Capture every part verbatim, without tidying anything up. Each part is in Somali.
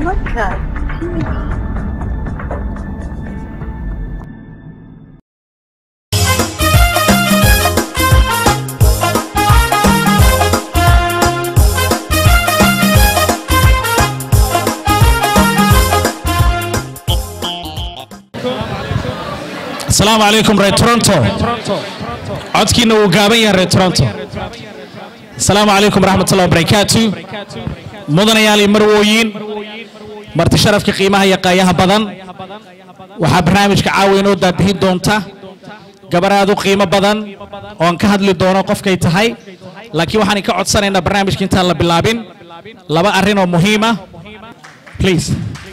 Podcast T V. السلام عليكم ري تورنتو عدكينا وقابين يا ري تورنتو السلام عليكم ورحمة الله وبركاته مدن يالي مرويين مرت شرف كقيمها يقايها بدن وحاب برنامج كعاوين ودادهين دونتا قبرادو قيمة بدن وان كهد لدونا قف كيتهاي لكن وحاني كعد سنة برنامج كنتا الله باللابين لبا أرينو مهمة please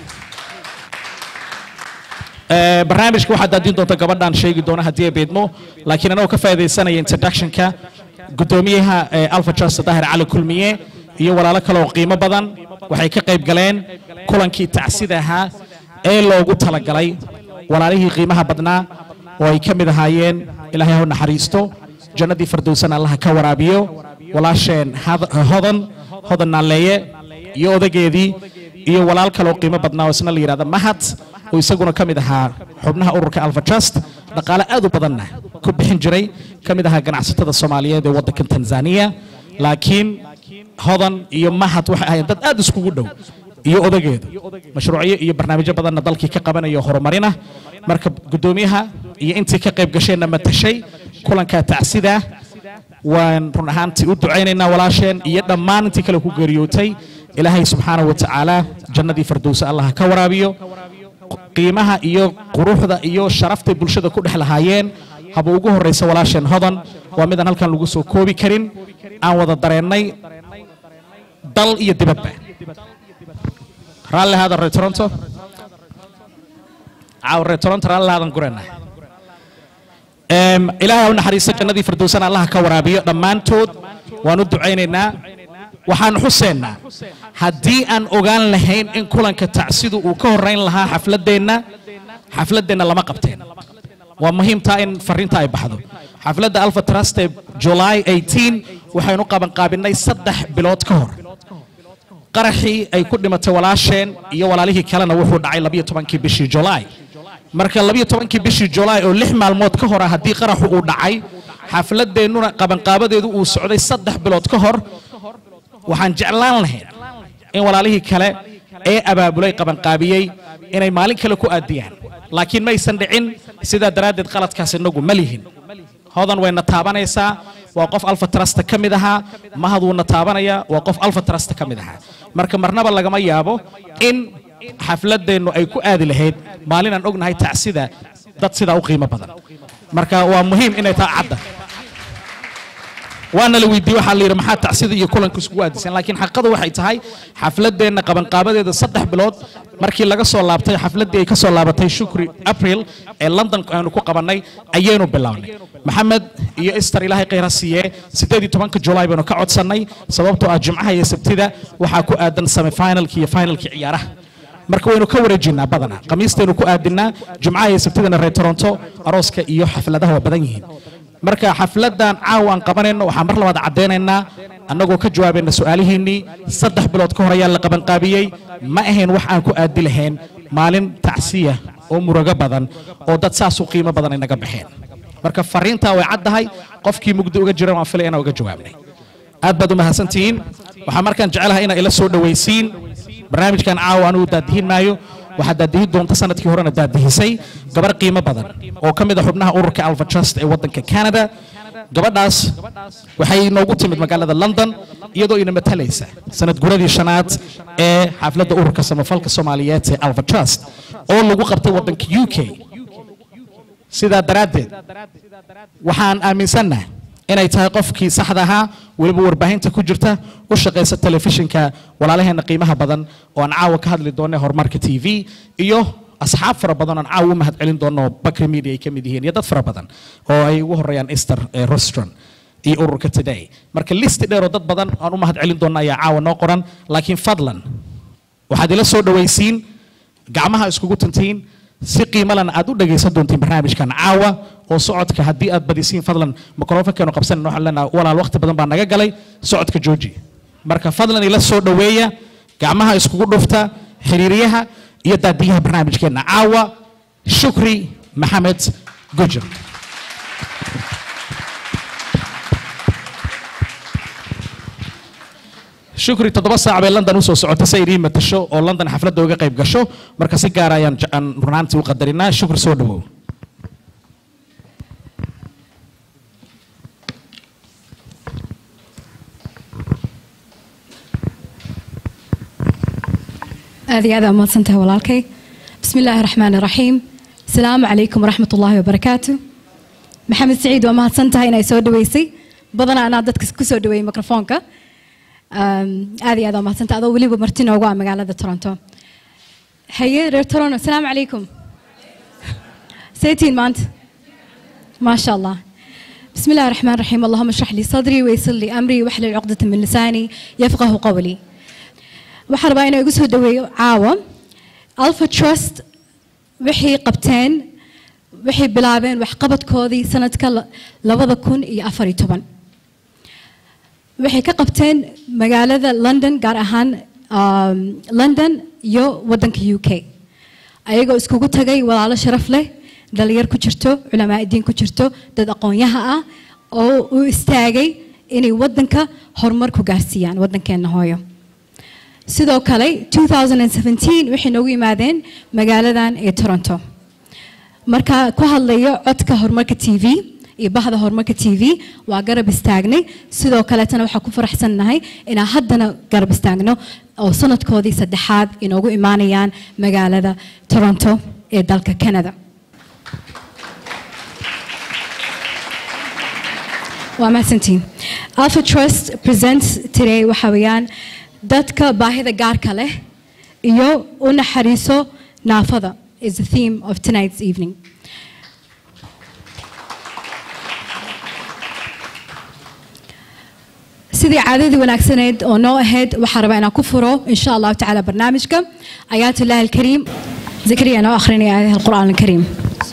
barnaamijka waxaa daadin doonta gabadhan sheegi doona hadii ay beedmo laakiin anoo ka faa'iideysanaya introduction-ka gudoomiyaha Alpha Trust Daahir Cali Kulmiye iyo walaalo kale oo qiimo badan waxay ka qayb galeen kulankii tacsidaha ee loogu talagalay walaalihii qiimaha badnaa oo ay ka mid ahaayeen Ilaahay ha naxariisto jannadii firdawsana Allah ka waraabiyo walaasheen hodan hodan naleeye iyo odageedii iyo walaal kale oo qiimo badnaa oo isna la yiraahdo Mahad ويسقون كم إذا حبناها أورك ألفا تراست نقال أذو بدنا كبحين جري كم إذا جناح ستة الصومالية دي وضع كن تنزانيا لكن هذا يوم ما هتوح هيدا أدرس كودو يو أدقيد مشروعية يو برنامج بدنا نضلك كقبنا يو هرمارينا مركب قدوميها ينتي كقيب قشينا متشي كلن كتعسيدة ونرنهان تقول عيننا ولا شيء يدا ما نتي كله كجريوتي إلهي سبحانه وتعالى جنة فردوس الله كورابيو qiimaha iyo quruxda iyo sharafta bulshada ku dhaxlahaayeen haba ugu horeysa walaasheen hodan waa midan halkan lagu soo koobi karin aan wada dareenay dal iyo dibadba raalli hada reer Toronto aaw reer Toronto raalli hadan gurana em ilaahay u naxariisto jannadii firdawsana Allah ka waraabiyo dhamaantood waanu duceynaynaa waxaan xuseynaa haddii aan ogaan lahayn in kulanka tacsidu uu ka horeyn lahaa xafladeenna xafladeenna lama qabteen waa muhiim taa in fariinta ay baxdo xafladda Alpha Trust ee July eighteen waxaynu qaban qaabinay saddex bilood ka hor qaraxii ay ku dhimatay walaasheen iyo walaalihii kalena wuxuu dhacay laba iyo tobankii bishii July marka laba iyo tobankii bishii July oo lix maalmood ka hor haddii qaraxu uu dhacay xafladeennuna qaban qaabadeedu uu socday saddex bilood ka hor waxaan jeclaan lahayn in walaalihii kale ee abaabulay qaban qaabiyay inay maalin kale ku aadiyaan laakiin ma aysan dhicin sida daraadeed qaladkaas inagu ma lihin hodan wayna taabanaysaa waa qof Alpha Trust ka mid aha mahad wuu na taabanaya waa qof Alpha Trust ka mid aha marka marnaba lagama yaabo in xafladeenu ay ku aadi lahayd maalin aan ognahay tacsida dad sida u qiimo badan marka waa muhiim inay taa cadda وانا لو يدي waxa la yiri maxaa tacsiid iyo kulanka isku waadisan laakiin xaqadu waxay tahay xafladeena qaban qaabadeeda saddex bilood markii laga soo laabtay xafladii ay ka soo laabatay shukri April ee London aanu ku qabanay ayaynu bilawnay maxamed iyo Esther Ilaahay khayr siiye sideed iyo tobanka July baynu ka codsanay sababtoo ah jimcaha iyo sabtida waxa ku aadan semi finalki iyo finalki ciyaaraha marka waynu ka wareejinaa badana qamiisteenu ku aadinaa jimcaha iyo sabtidana reer Toronto arooska iyo xafladaha waa badan yihiin marka xafladan caawan qabanayno waxa mar labaad cadeynayna annagoo ka jawaabayna su'aalihiinii saddex bilood ka hor ayaa la qaban qaabiyay ma ahayn wax aan ku aadi lahayn maalin tacsiya oo muraga badan oo dad saas u qiimo badan inaga baxeen marka fariinta way caddahay qofkii mugdi uga jira waan filay inaan uga jawaabnay aad baad u mahadsantihiin waxa markaan jecelahay inaan ila soo dhawaysiin barnaamijkan caawan uu daadihin maayo waxa daadihin doonta sanadkii horena daadihisay gabar qiimo badan oo kamid ah xubnaha ururka Alpha Trust ee wadanka Canada gabadhaas waxay noogu timid magaalada London iyadoo ina matalaysa sanad guradii shanaad ee xafladda ururka samafalka Soomaaliyeed ee Alpha Trust oo lagu qabtay wadanka U K sida daraadeed waxaan aaminsanahay inay tahay qofkii saxda ahaa waliba warbaahinta ku jirta u shaqeysa telefishinka walaalaheena qiimaha badan oo aan caawa ka hadli doonay horumarka T V iyo asxaab fara badan aan caawa mahad celin doono Bakri Media ay ka mid yihiin iyo dad fara badan oo ay ugu horeeyaan Esther Restaurant iyo ururka Today marka list dheer oo dad badan aan u mahad celin doono ayaa caawa noo qoran laakiin fadlan waxaad ila soo dhawaysiin gacmaha iskugu tantiin si qiimo lana aad u dhageysan doontiin barnaamijkan caawa oo socodka haddii aad badisiin fadlan mikrofoonkeenu qabsanayno waxaan leenahay walaal waqti badan baa naga galay socodka jooji marka fadlan ila soo dhaweeya gacmaha iskugu dhufta xiriiriyaha iyo daadiyaha barnaamijkeena caawa shukri maxamed gujir. shukri toddoba saac bay london usoo socota si ay idiin matasho oo london xafladda uga qayb gasho marka si gaar ayaan aan runaantii u qadarinaa. shukri soo dhawow. هذه هذا ما سنتها والالكي. بسم الله الرحمن الرحيم. السلام عليكم ورحمة الله وبركاته. محمد سعيد وما سنتها هنا يسود ويسي بدنا أنا عدت كسود وي ميكروفونك. هذه هذا ما سنتها هذا ولي بمرتين وقع مقالة تورنتو. هي ريتورون. السلام عليكم. سيتين مانت. ما شاء الله. بسم الله الرحمن الرحيم. اللهم اشرح لي صدري ويسر لي أمري واحلل عقدة من لساني يفقه قولي. waxaan rabaa inaan igu soo dhaweeyo caawa Alpha Trust wixii qabteen wixii bilaabeen wax qabadkoodii sanadka labada kun iyo afar iyo toban waxay ka qabteen magaalada London gaar ahaan London iyo wadanka U K ayagoo iskugu tagay walaalo sharaf leh dhalinyar ku jirto culamaa diin ku jirto dad aqoonyaha ah oo u istaagay inay wadanka horumar ku gaarsiiyaan wadankeena hooyo. sidoo kale two thousand seventeen waxay noogu yimaadeen magaaladan ee Toronto marka ku hadlayo codka horumarka T V iyo bahda horumarka T V waa garab istaagnay sidoo kale tan waxa ku faraxsanahay inaan haddana garab istaagno oo sanadkoodii saddexaad inoogu imaanayaan magaalada Toronto ee dalka Canada. waa mahadsantiin. Alpha Trust presents today waxa weeyaan dadka baahida gaarka leh iyo u naxariiso naafada is the theme of tonight's evening. sidii caadadii wanaagsaneed oo noo ahayd waxaan rabaa inaan ku furo insha allahu tacaala barnaamijka aayaatullaahi alkariim. zakariya noo akhrinaya aayadaha alqur'aan alkariim.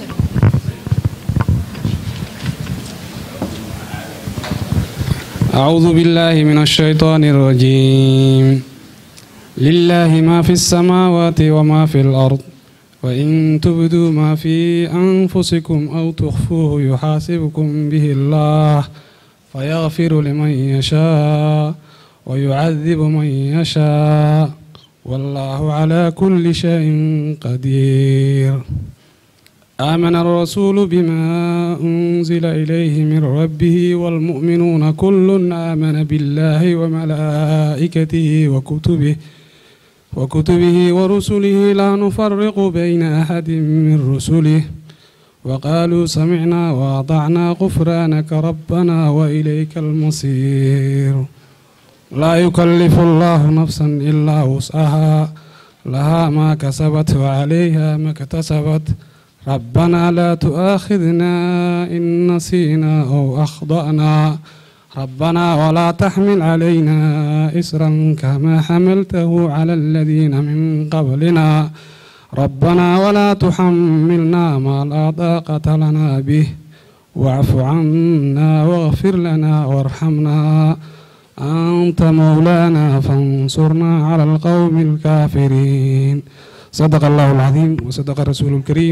أعوذ بالله من الشيطان الرجيم. لله ما في السماوات وما في الأرض وإن تبدوا ما في أنفسكم أو تخفوه يحاسبكم به الله فيغفر لمن يشاء ويعذب من يشاء والله على كل شيء قدير. آمن الرسول بما أنزل إليه من ربه والمؤمنون كل آمن بالله وملائكته وكتبه وكتبه ورسله لا نفرق بين أحد من رسله وقالوا سمعنا وأطعنا غفرانك ربنا وإليك المصير. لا يكلف الله نفسا إلا وسعها لها ما كسبت وعليها ما اكتسبت ربنا لا تؤاخذنا إن نسينا أو أخطأنا ربنا ولا تحمل علينا إسرا كما حملته على الذين من قبلنا ربنا ولا تحملنا ما لا طاقة لنا به واعف عنا واغفر لنا وارحمنا أنت مولانا فانصرنا على القوم الكافرين. صدق الله العظيم وصدق الرسول الكريم.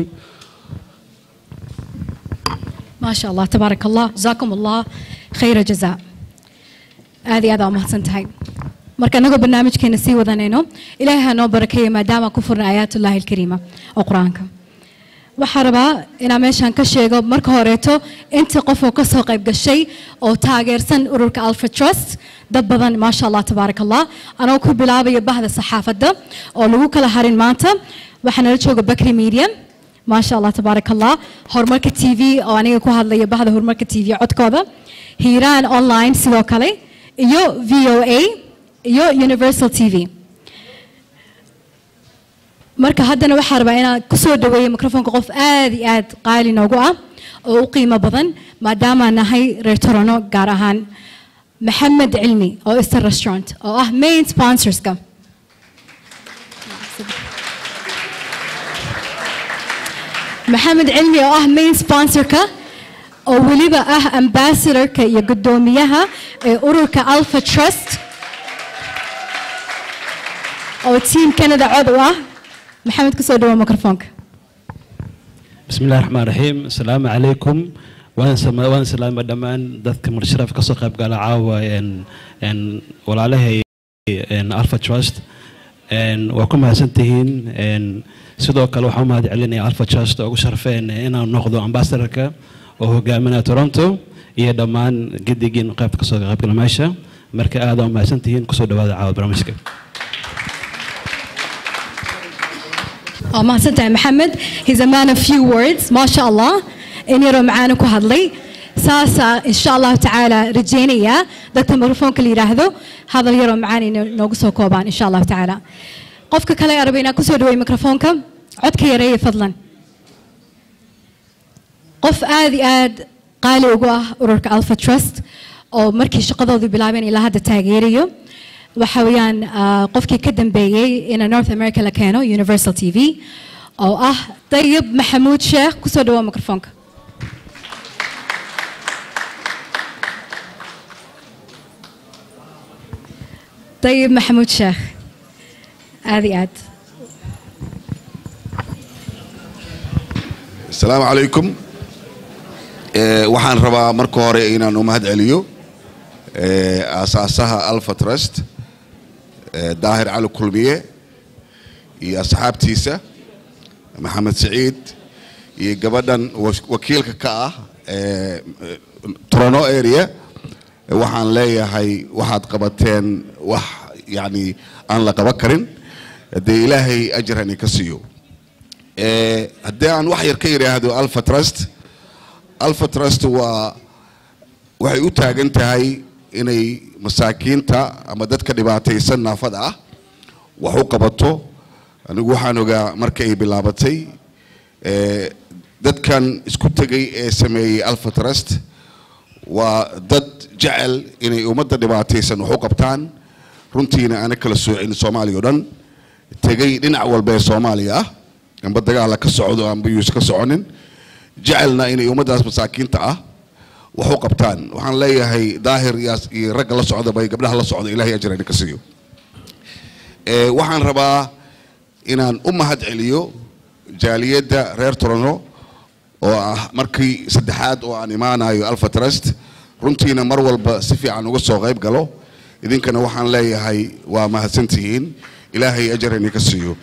ما شاء الله تبارك الله جزاكم الله خير جزاء. هذه هذا ما سنتهي. marka anagu barnaamijkeena sii wadanayno ilaahay ha noo barakeeyo maadaama ku furna aayaatullaahi alkariima oo quraanka. waxaan rabaa inaan meeshan ka sheego marka horeeto inta qof oo ka soo qayb gashay oo taageersan ururka Alpha Trust dad badan ma sha Allah tabaaraka Allah anoo ku bilaabayo bahda saxaafadda oo lagu kala harin maanta waxaan la jooga Bakri Media ما شاء الله تبارك الله هرمرك تي في أو أنا أكو هذا اللي بعد هرمرك تي في عد كذا هيران أونلاين سيدو كله يو في أو إيه يو يونيفرسال تي في مركا هذا نوحر بينا كسر دوية ميكروفون قف آدي آد قالي نوجوع أو قيمة بدن ما دام نهاي ريتورانو جارهان محمد علمي أو إستر ريستورانت أو أه مين سبونسرز كم محمد علمي أو أه مين سبونسر كا أو وليبا أه أمباسدر كا يقدميها أورو كألفا تراست أو تيم كندا عضوة محمد كسر دوا ميكروفونك. بسم الله الرحمن الرحيم. السلام عليكم. وأنا سلام وأنا سلام دمان ذاتك مرشرف كسر قاب قال عاوة إن إن ولا عليه إن ألفا تراست إن وكم هسنتهين إن سدوا كلو حماد علينا ألفا تراست أو شرفين إن نأخذ أمباسدرك وهو جامعة تورنتو يا دمان جد جين قاب كسر قاب قال ماشى مركز هذا ما هسنتهين كسر دوا عاوة برامجك. Oh, ما سنتع محمد. He's a man of few words. ما شاء الله. إني رو معانا كهذلي. ساسا إن شاء الله تعالى رجينية. دكتور ميكروفون كلي راهذو. هذا اللي رو معاني نوقسه كوبان إن شاء الله تعالى. قفك كلا أربعين كسر دوي ميكروفونك. عد كيري فضلا. قف آذي آد قالي وجوه أورك ألفا تراست أو مركز شقضوا ذي بلابين إلى هذا التغييريو. وحويان قفكي كدم بيي إن نورث أمريكا لكانوا يونيفرسال تي في أو أه طيب محمود شيخ كسر دوا ميكروفونك. طيب محمود شيخ هذه آد. السلام عليكم. أه وحان ربا مركو هوري إنا نمهد عليو أه أساسها ألفا تراست داهر على كلمية يا أصحاب تيسا محمد سعيد يقبضن وكيل كا تورونو اريا وحان ليا هاي واحد قبضتين وح يعني أنا لقبكرين دي إلهي أجرني كسيو هدي عن وحي الكيري هذا ألفا تراست ألفا تراست و وحي أتاق انت هاي inay masaakiinta ama dadka dhibaataysan naafada ah wax u qabato anigu waxaan ogaa markay bilaabatay ee dadkan isku tagay ee sameeyay Alpha Trust waa dad jecel inay ummadda dhibaataysan wax u qabtaan runtiina ana kala soocin Soomaaliya oo dhan tagay dhinac walba ee Soomaaliya ah amba dagaal ka socdo amba yuus ka soconin jecelna inay ummaddaas masaakiinta ah وحو قبطان وحان ليهي ظاهر يا رجل الصعود باي قبلها الله الصعود إلهي أجرني كسيو اه وحان ربا إن أم هاد عليو جالية دا رير تورونو ومركي سدحات وعن إيمانا يو ألفا تراست رنتينا مرول بصفي عن وقصو غيب قالو إذن كان وحان ليهي وما هسنتهين إلهي أجرني كسيو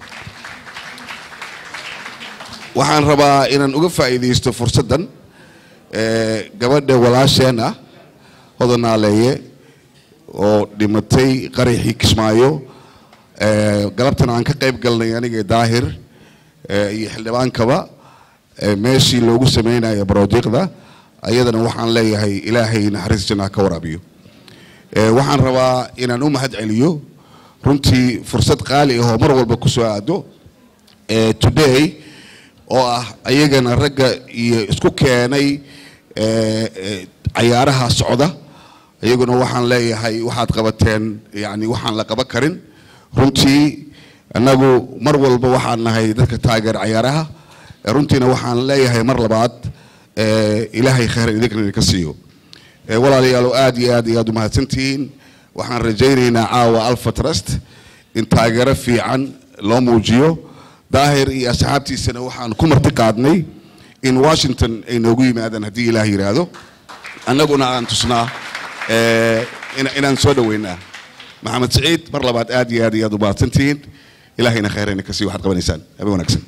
وحان ربا إن أقف إذا يستو فرصدا gabadha walaasheen ah hodanaaleeye oo dhimatay qaraxii Kismaayo ee galabtan aan ka qayb galnay aniga daahir iyo xildhibaankaba meeshii loogu sameeyay baroojiqda ayadana waxaan leeyahay ilaahay naxariis janna ka waraabiyo ee waxaan rabaa inaan u mahad celiyo runtii fursad qaali ah oo mar walba ku soo aado ee today oo ah ayagana ragga iyo isku keenay ciyaaraha socda ayaguna waxaan leeyahay waxaad qabateen yani waxaan la qaban karin runtii anagu mar walba waxaan nahay dadka taageer ciyaaraha runtiina waxaan leeyahay mar labaad ilaahay khayr idinka ka siiyo walaalayaal aad iyo aad iyo aad u mahadsantihiin waxaan rajaynaynaa caawa Alpha Trust in taageero fiican loo muujiyo daahir iyo asxaabtiisana waxaan ku marti qaadnay in Washington ay noogu yimaadaan hadii Ilaahay yiraahdo annaguna aan tusnaa ee inaan soo dhaweynaa Maxamed Saciid mar labaad aad iyo aad iyo aad u mahadsantihiin Ilaahayna khayrayn ka sii waxaad qabanaysaan abi wanaagsan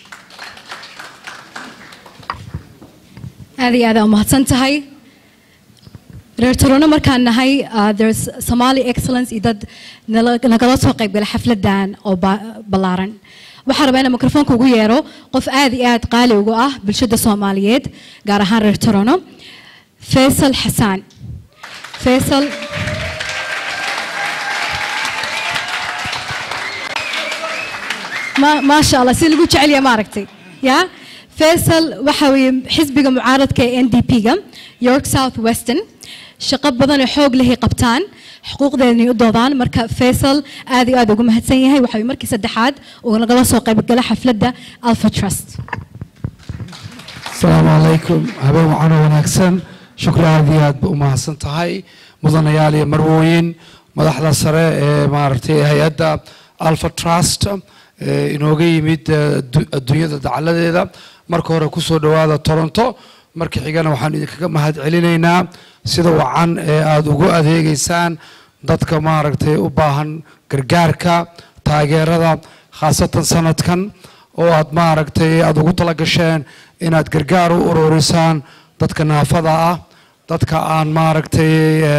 aad iyo aad u mahadsantahay reer Toronto markaan nahay there's Somali excellence idad nagala soo qayb galay xafladan oo balaaran waxaan rabaa inaan mikrofoonka ugu yeero qof aad iyo aad qaali ugu ah bulshada Soomaaliyeed gaar ahaan reer Toronto Faisal Hassan Faisal ما ما شاء الله سي lagu jecel yahay ma aragtay ya Faisal waxa weeye xisbiga mucaaradka ee N D P ga York South Western shaqo badan oo xoog leh qabtaan xuquuqdeena u doodaan marka Faisal aad iyo aad ugu mahadsan yahay waxa uu markii saddexaad oo nagala soo qayb galay xafladda Alpha Trust السلام عليكم habeen waxaan wanaagsan shukri aad iyo aad u mahadsan tahay mudanayaal iyo marwooyin madaxda sare ee maartay hay'adda Alpha Trust inooga yimid adduunyada dacaladeeda marka hore ku soo dhawaada Toronto marka xigana waxaan idinkaga mahad celinaynaa sida wacan ee aad ugu adeegaysaan dadka maaragtay u baahan gargaarka taageerada khaasatan sanadkan oo aad maaragtay aad ugu tala gasheen inaad gargaar u ururisaan dadka naafada ah dadka aan maaragtay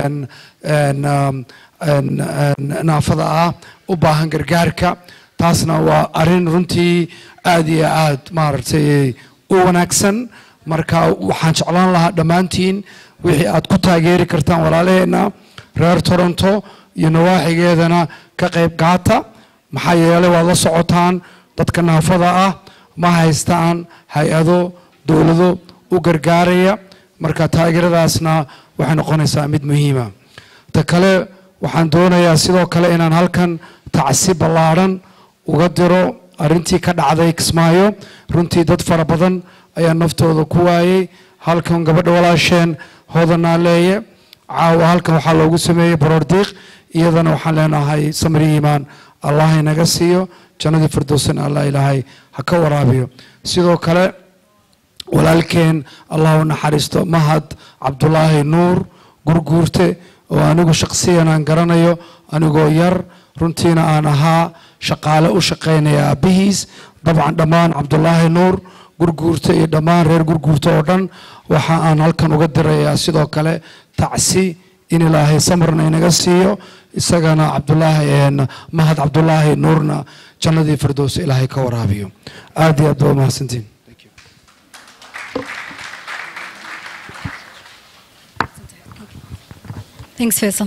naafada ah u baahan gargaarka taasna waa arin runtii aad iyo aad maaragtay u wanaagsan marka waxaan jeclaan lahaa dhammaantiin wixii aad ku taageeri kartaan walaalaheena reer Toronto iyo nawaaxigeedana ka qayb qaata maxaa yeelay waad la socotaan dadka naafada ah ma haystaan hay-ado dowlado u gargaaraya marka taageeradaasna waxay noqonaysaa mid muhiima ta kale waxaan doonayaa sidoo kale inaan halkan tacsi ballaaran uga diro arrintii ka dhacday Kismaayo runtii dad fara badan ayaa naftooda ku waayay halkan gabadha walaasheen Hodanaaleeye caawa halkan waxaa loogu sameeyay baroordiiq iyadana waxaan leenahay samri iimaan Allah inaga siiyo jannada firdawsna Allah ilaahay ha ka waraabiyo sidoo kale walaalkeen Allah u naxariisto Mahad Cabdullaahi Nuur gurguurte oo anigu shakhsiyan aan garanayo anigoo yar runtiina aan ahaa shaqaale u shaqeynaya aabihiis dabcan dhammaan Cabdullaahi Nuur gurguurte iyo dhammaan reer gurguurte oo dhan waxa aan halkan uga dirayaa sidoo kale tacsi in ilaahay samarna inaga siiyo isagana Cabdullaahi een Mahad Cabdullaahi Nuurna jannadii firdaws ilaahay ka waraabiyo aad iyo aad baa mahadsantiin Thanks, Faisal.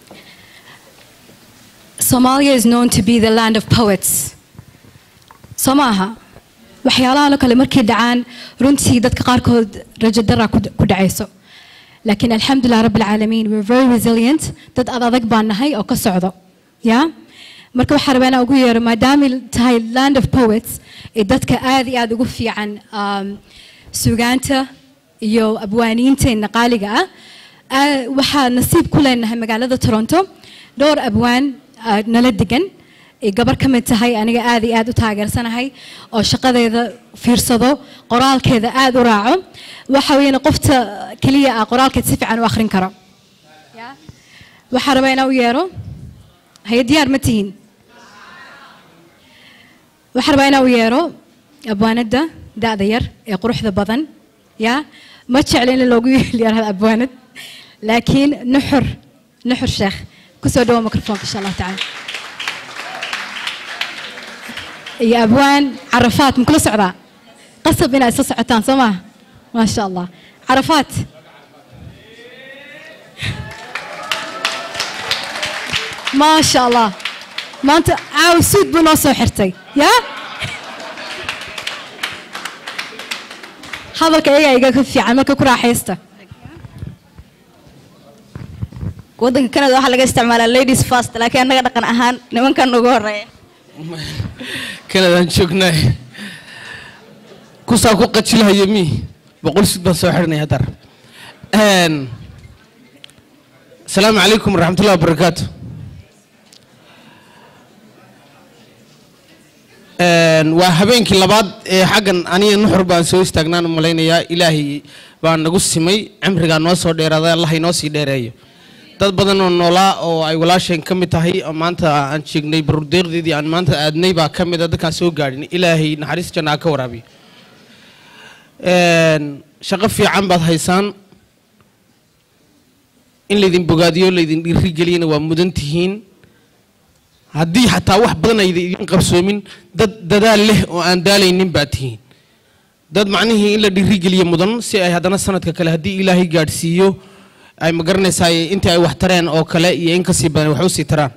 Somalia is known to be the land of poets. Somaha. waxyaalaha la kale markii dhacaan runtii dadka qaarkood rajo darra ku dhacayso laakiin alxamdulillah rabbil caalamiin we are very resilient dad adag baan nahay oo ka socdo ya marka waxa rabana ugu yeero maadaama tahay land of poets ee dadka aad iyo aad ugu fiican suugaanta iyo abwaaniinteena qaaliga ah waxa nasiib ku leenahay magaalada Toronto dhowr abwaan nala degan ee gabar ka mid tahay aniga aad iyo aad u taageersanahay oo shaqadeeda fiirsado qoraalkeeda aad u raaco waxa weeyna qofta kaliya ah qoraalkeeda si fiican u akhrin karo ya waxa rabaa inaan u yeero hay diyaar ma tihiin waxa rabaa inaan u yeero abwaanada daada yar ee quruxda badan ya ma jeclin in loogu yeero abwaanad laakiin nuxur nuxur sheekh ku soo dhawo mikrofoonka insha Allah taala يا أبوان عرفات من كل صعدة قصب بنا أساس عتان سما ما شاء الله عرفات ما شاء الله ما أنت عاو سود بنص وحرتي يا هذا كأيه يجاك في عملك كرة حيسته ودك كنا ده حلقة استعمال ladies first لكن أنا قد كنا أهان نمن كان نقول كندا شوكنا كوسا كو قتشلها يمي بقول سيد بس وحرني هدر ان السلام عليكم ورحمة الله وبركاته ان وهبينك لبعض حقا اني نحر بان سو استغنان ملينيا الهي بان نغو سمي عمرغا نو سو دheeraday allah inoo sii dheereeyo dad badan oo noolaa oo ay walaasheen ka mid tahay maanta aan sheegnay bardeeqdeedii aan maanta aadnay baa ka mid ah dadka soo gaadhin ilaahay naxariis janna ka waraabiyo een shaqo fiican baad haysaan in leedin bogaadiyo leedin dhiri galiyana waa mudan tihiin haddii xataa wax badan ay idin qabsoomin dad dadaal leh oo aan daalaynin baad tihiin dad macnihii in la dhiri galiyo mudan si ay haddana sanadka kale haddii ilaahay gaadhsiiyo ay ma garanaysaa intii ay wax tareen oo kale iyo in ka sii badan wax u sii taraan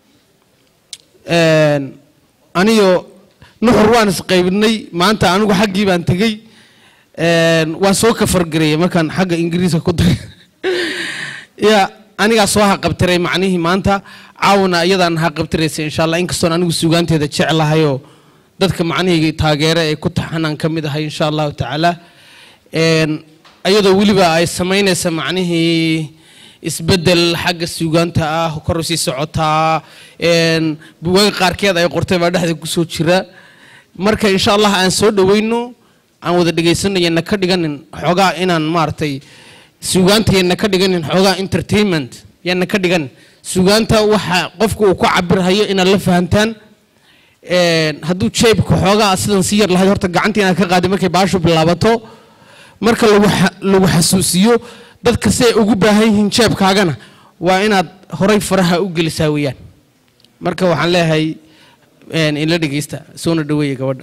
een aniyo nuxur waan isqaybinay maanta anigu xaggii baan tagay een waan soo ka fargareeyay markaan xagga ingiriiska ku daray ya aniga soo haqabtiray macnihii maanta caawna iyadaan haqabtiraysa insha Allah inkastoo anigu suugaanteeda jecelahayo dadka macnihii taageero ay ku taxanaan kamid ahay insha Allah taala een ayadoo waliba ay sameynaysa macnihii isbedel xagga suugaanta ah kor u sii socotaa een buugaag qaarkeed ay qortay baa dhexda ku soo jira marka insha Allah aan soo dhaweyno aan wada dhageysanayna ka dhiganin xogaa inaan maartay suugaanteena ka dhiganin xogaa entertainment yana ka dhigan suugaanta waxa qofku uu ku cabirayo in la fahantaan een haduu jeebku xogaa sidan si yar lahayd horta gacantiina ka qaadi markay baashu bilaabato marka lagu lagu xasuusiyo dadka si ay ugu baahan yihiin jeebkaagana waa inaad horay faraha u gelisaa weeyaan marka waxaan leeyahay een in la dhageysta soo dhaweeyay gabadha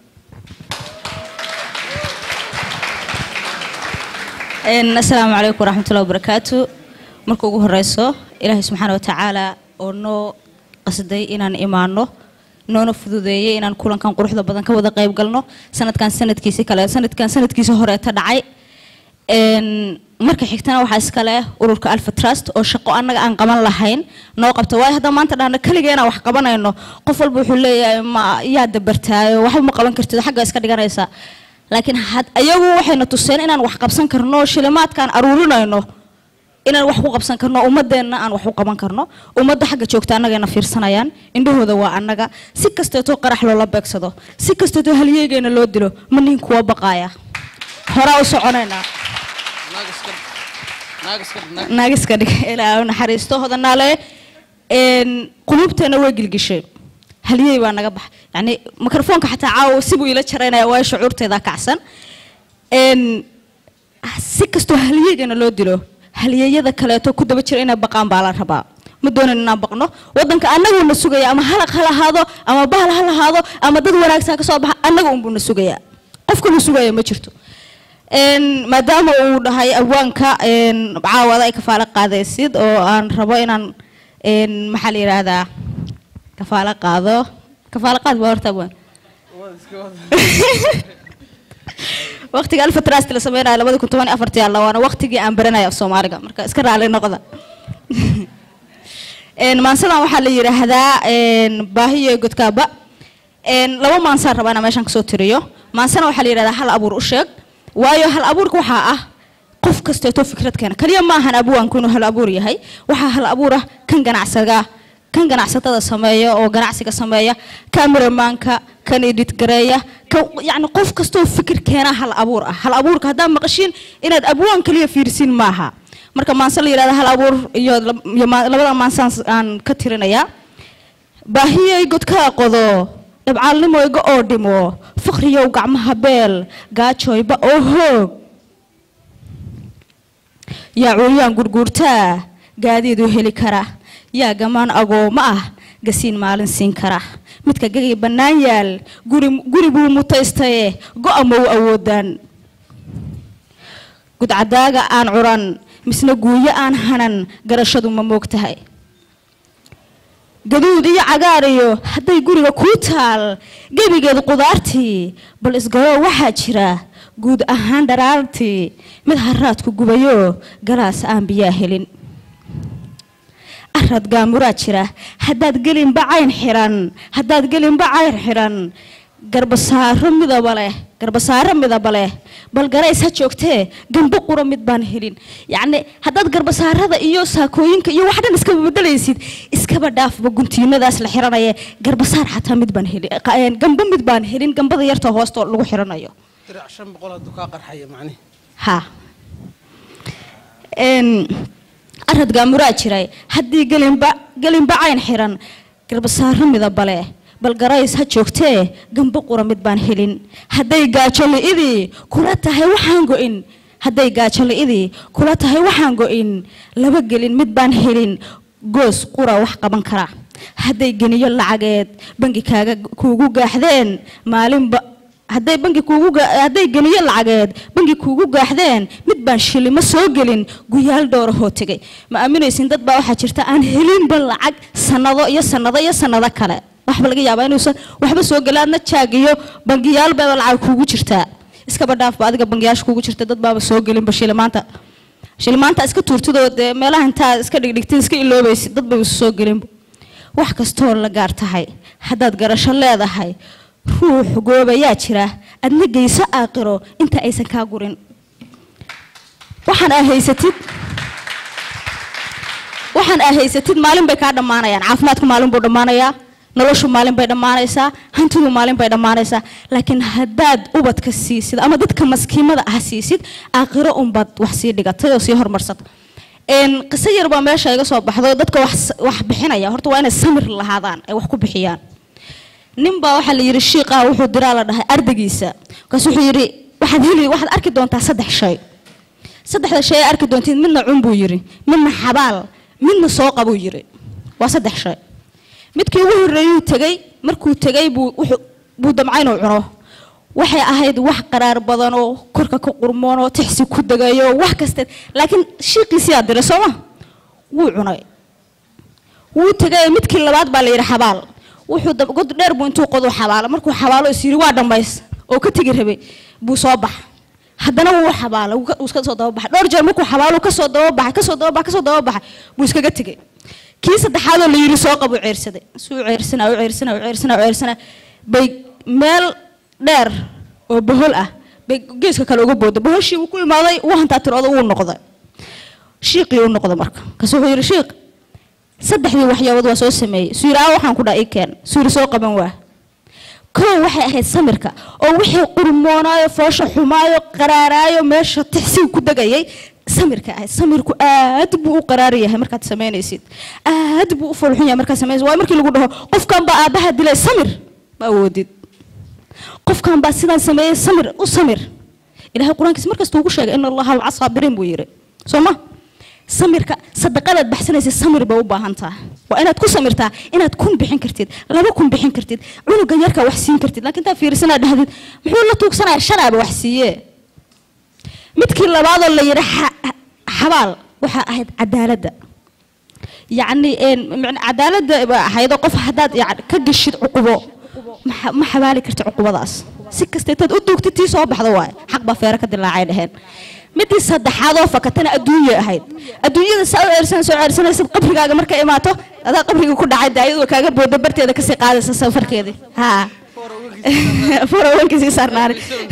een assalaamu calaykum waraxmatullaahi wabarakaatu marka ugu horeyso ilaahay subxaanahu wa tacaala oo noo qasday inaan imaano noona fududeeyay inaan kulankan quruxda badan ka wada qayb galno sanadkan sanadkiisa kale sanadkan sanadkiisa hore ta dhacay een marka xigtana waxa iska leh ururka Alpha Trust oo shaqo anaga aan qaban lahayn noo qabto way hadda maanta dhaana kaligeena wax qabanayno qof walba wuxuu leeyahay ma yaa dabartaayo wax ma qaban kartid xagga iska dhiganaysa laakiin had ayagu waxayna tuseen inaan wax qabsan karno shilimaadkan aruurinayno inaan wax ku qabsan karno ummadeena aan wax u qaban karno ummadda xagga joogta anagana fiirsanayaan indhahooda waa anaga si kasteeto qarax loo la beegsado si kasteeto halyeegeena loo dilo ma nin kuwa baqaaya hora u soconayna naagiska dhig ilaa naxariisto hodanaale een qulubteena way gilgishay halyeey baa naga bax yani mikrofoonka xataa caaw si buu ila jareynaya way shucuurteeda kacsan een si kasto halyeegeena loo dilo halyeeyada kale to ku daba jira inay baqaan baa la rabaa ma doonan inaan baqno wadanka anagu na sugaya ama halaq hal ahaado ama bahal hal ahaado ama dad wanaagsan ka soo baxa anagu un buu na sugaya qofku na sugaya ma jirto een maadaama uu dhahay awaanka een caawada ay kafaala qaadaysid oo aan rabo inaan een maxaa la yiraahdaa kafaala qaado kafaala qaad baa horta waan waqtiga Alpha Trust la sameeyay laba kun toban iyo afar tii waana waqtigii aan baranay Soomaaliga marka iska raali noqda een maansadan waxa la yiraahdaa een baahiyo godkaaba een laba maansan rabana meeshan ka soo tiriyo maansana waxa la yiraahdaa hal abuur u sheeg waayo hal abuurka waxa ah qof kasta oo fikrad keena kaliya ma ahan abuwanku inuu hal abuur yahay waxa hal abuur ah kan ganacsiga kan ganacsatada sameeyo oo ganacsiga sameeya cameramanka kan edit gareeya yani qof kasta oo fikir keena hal abuur ah hal abuurka hadaa maqashin inaad abuwan kaliya fiirsin maaha marka maansan la yiraahdo hal abuur iyo labada maansan aan ka tirinaya baahiyay godka qodo dabcaalnimo iga oo dhimo faqriyow gacmaha beel gaajooyba oo hoog yaa curyaan gurguurtaa gaadiidu heli kara yaa gamaan agooma ah gasiin maalin siin kara midka gagay bannaan yaal guri guri buu mutaystaye go'ama u awoodaan gudcadaaga aan curan misna guuyo aan hanan garashadu ma moogtahay gaduud iyo cagaar iyo hadday guriga ku taal gabigeed qudaartii bal isgaro waxa jira guud ahaan dharaartii mid haraadku gubayo galaas aan biyaa helin arad gaamura jira haddaad gelin bacayn xiran haddaad gelin bacayn xiran garbasaaro midaba leh garbasaaro midaba leh bal garays ha joogtee gambo qura mid baan helin yacni haddaad garbasaarada iyo saakooyinka iyo wax dhan iska bedelaysid iskaba dhaafba guntiinadaas la xiranaya garbasaar xataa mid baan helin gambo mid baan helin gambada yarta hoosta lagu xiranayo tirac shan boqol haduu ka qarxay macni ha een arad gaamura jiray haddii gelinba gelinba cayn xiran garbasaaro midaba leh bal garays ha joogtee gambo qura mid baan helin hadday gaajo li'idii kula tahay waxaan go'in hadday gaajo li'idii kula tahay waxaan go'in laba gelin mid baan helin goos qura wax qaban kara hadday geniyo lacageed bangi kaaga kuugu gaaxdeen maalinba hadday bangi kuugu hadday geniyo lacageed bangi kuugu gaaxdeen mid baan shilimo soo gelin guyaal dhowr hoo tagay ma aaminaysin dad baa waxa jirta aan helin bal lacag sanado iyo sanado iyo sanado kale waxba laga yaabaa inuu waxba soo galaadna jaagiyo bangiyaal baa lacag kuugu jirta iska badhaaf ba adiga bangiyaash kuugu jirta dad baa soo gelin bashilimaanta shilimaanta iska tuurtidooda meelaha inta iska dhigdhigtay iska iloobaysid dad baa soo gelin wax kasto la gaar tahay haddaad garasho leedahay ruux goobayaa jira adna geyso aaqiro inta aysan ka gurin waxaan ahaysatid waxaan ahaysatid maalin bay ka dhamaanayaan caafimaadku maalin buu dhamaanayaa noloshu maalin bay dhamaanaysaa hantidu maalin bay dhamaanaysaa laakiin haddaad ubadka siisid ama dadka maskiimada ah siisid aakhiro unbad wax sii dhigatay oo sii hormarsad een qisa yar baa meesha iga soo baxdo dadka wax wax bixinaya horta waa inay samir lahaadaan ay wax ku bixiyaan nin baa waxa la yiri shiiqa wuxuu diraa la dhahay ardaygiisa kaas wuxuu yiri waxaad heli waxaad arki doontaa saddex shay saddexda shay arki doontiin midna cun buu yiri midna xabaal midna soo qabo yiri waa saddex shay midkii ugu horeeyay tagay markuu tagay buu wuxuu buu damcayn oo cuno waxay ahayd wax qaraar badan oo korka ka qurmoon oo tixsi ku dagayo wax kasta laakiin shiiqiisi aad diray Soomaa wuu cunay wuu tagay midkii labaad baa la yiri xabaal wuxuu god dheer buu intuu qodo xabaalo markuu xabaalo isiri waa dhambays oo ka tagi rabay buu soo bax haddana wuu xabaalo uu iska soo daba bax dhowr jeer markuu xabaalo ka soo daba bax ka soo daba bax ka soo daba bax buu iskaga tagay kii saddexaad oo la yiri soo qabo ceersaday suu ceersana oo ceersana oo ceersana oo ceersana bay meel dheer oo bohol ah bay geeska kale uga boodo bohoshii uu ku imaaday uu hantaa tirada uu noqday shiiqii uu noqday marka kasoo yiri shiiq saddexdii waxyaabad waa soo sameeyay suuraa waxaan ku dhaay keen suuri soo qaban waa koo waxay ahayd samirka oo wixii qurmoonaayo foosha xumaayo qaraaraayo meesha tixsi ku dagayay samirka ah samirku aad buu u qaraar yahay markaad sameynaysid aad buu u fulxun yahay markaad sameynaysid waa markii lagu dhaho qofkan ba aabaha dilay samir ma awoodid qofkan ba sidan sameeyay samir u samir ilaahay quraankiisa markaas uu ku sheegay in allaha wa sabirin buu yiri sooma samirka sadaqada baxsanaysa samir baa u baahan tahay waa inaad ku samirtaa inaad kun bixin kartid laba kun bixin kartid cunuga yarka wax siin kartid laakiin taa fiirsanaa dhahdid muxuu la tuugsanaa shanaaba wax siiyee midkii labaad oo la yiri xabaal waxa ahayd cadaaladda يعني إن عدالة هيدا قف حداد يعني كجشيد عقوبة ما حوالي كرت عقوبة داس سكة استيتاد أدوك تتي صوب حضواي حق بفيرك دلنا عينهن متى صد حاضر فكتنا الدنيا هيد الدنيا سأل إرسال سؤال إرسال سب قبل كذا مركا إماته هذا قبل يكون عاد عيد وكذا بودبرتي هذا كسي قاعد سفر كذي ها فورون كذي صار نار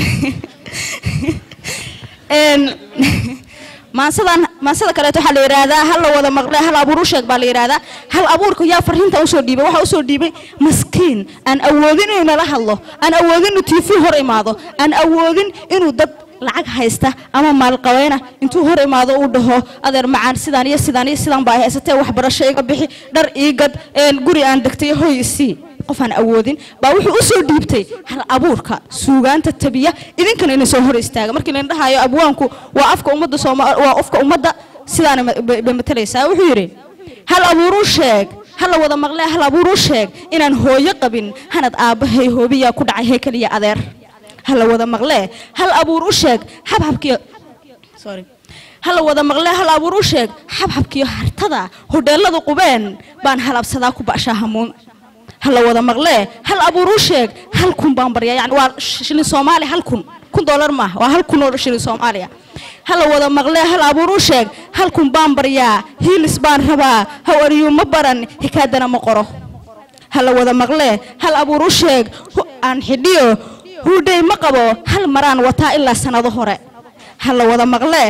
ما صدق ما صدق كلته حل إرادة هل وذا مغرى هل أبو رشق بالإرادة هل أبورك يا فرحين توصل ديبه وح أوصل ديبه مسكين أن أودين إن له الله أن أودين تيفي هر إماده أن أودين إنه دب لعك هيسته أما مال قوينا أنتو هر إماده وده أدر معان سدانية سدانية سدان باهي سته وحبر الشيء بحي در إيجاد إن قري عندك تي هو يسي قفان أودين بروح أوصل ديبتي هل أبورك سوغان تتبيه إذن كان إنه سهر استاج مركي لين ده هاي أبوانكو وقفك أمد صوم وقفك أمد سدان بمثلثة وحيري هل أبو رشق هل وذا مغلى هل أبو رشق إن هو يقبل هند أبه هو بيا كود عهيك لي أذر هل وذا مغلى هل أبو رشق حب حب كي سوري هل وذا مغلى هل أبو رشق حب حب كي هرتدا هو دللا ذقبان بان هل أبصداكو بأشاهمون هل وذا مغلى هل أبو رشق هل كون بامبريا يعني وشيل الصومالي هل كون كون دولار ما وهل كون شيل الصوماليا هل وذا مغلى هل أبو رشق هل كون بامبريا هي الإسبان ربا هو ريوم مبرن هكذا مقره هل وذا مغلى هل أبو رشق عن حديو هو داي مقبو هل مران وتا إلا سنة ظهره هل وذا مغلى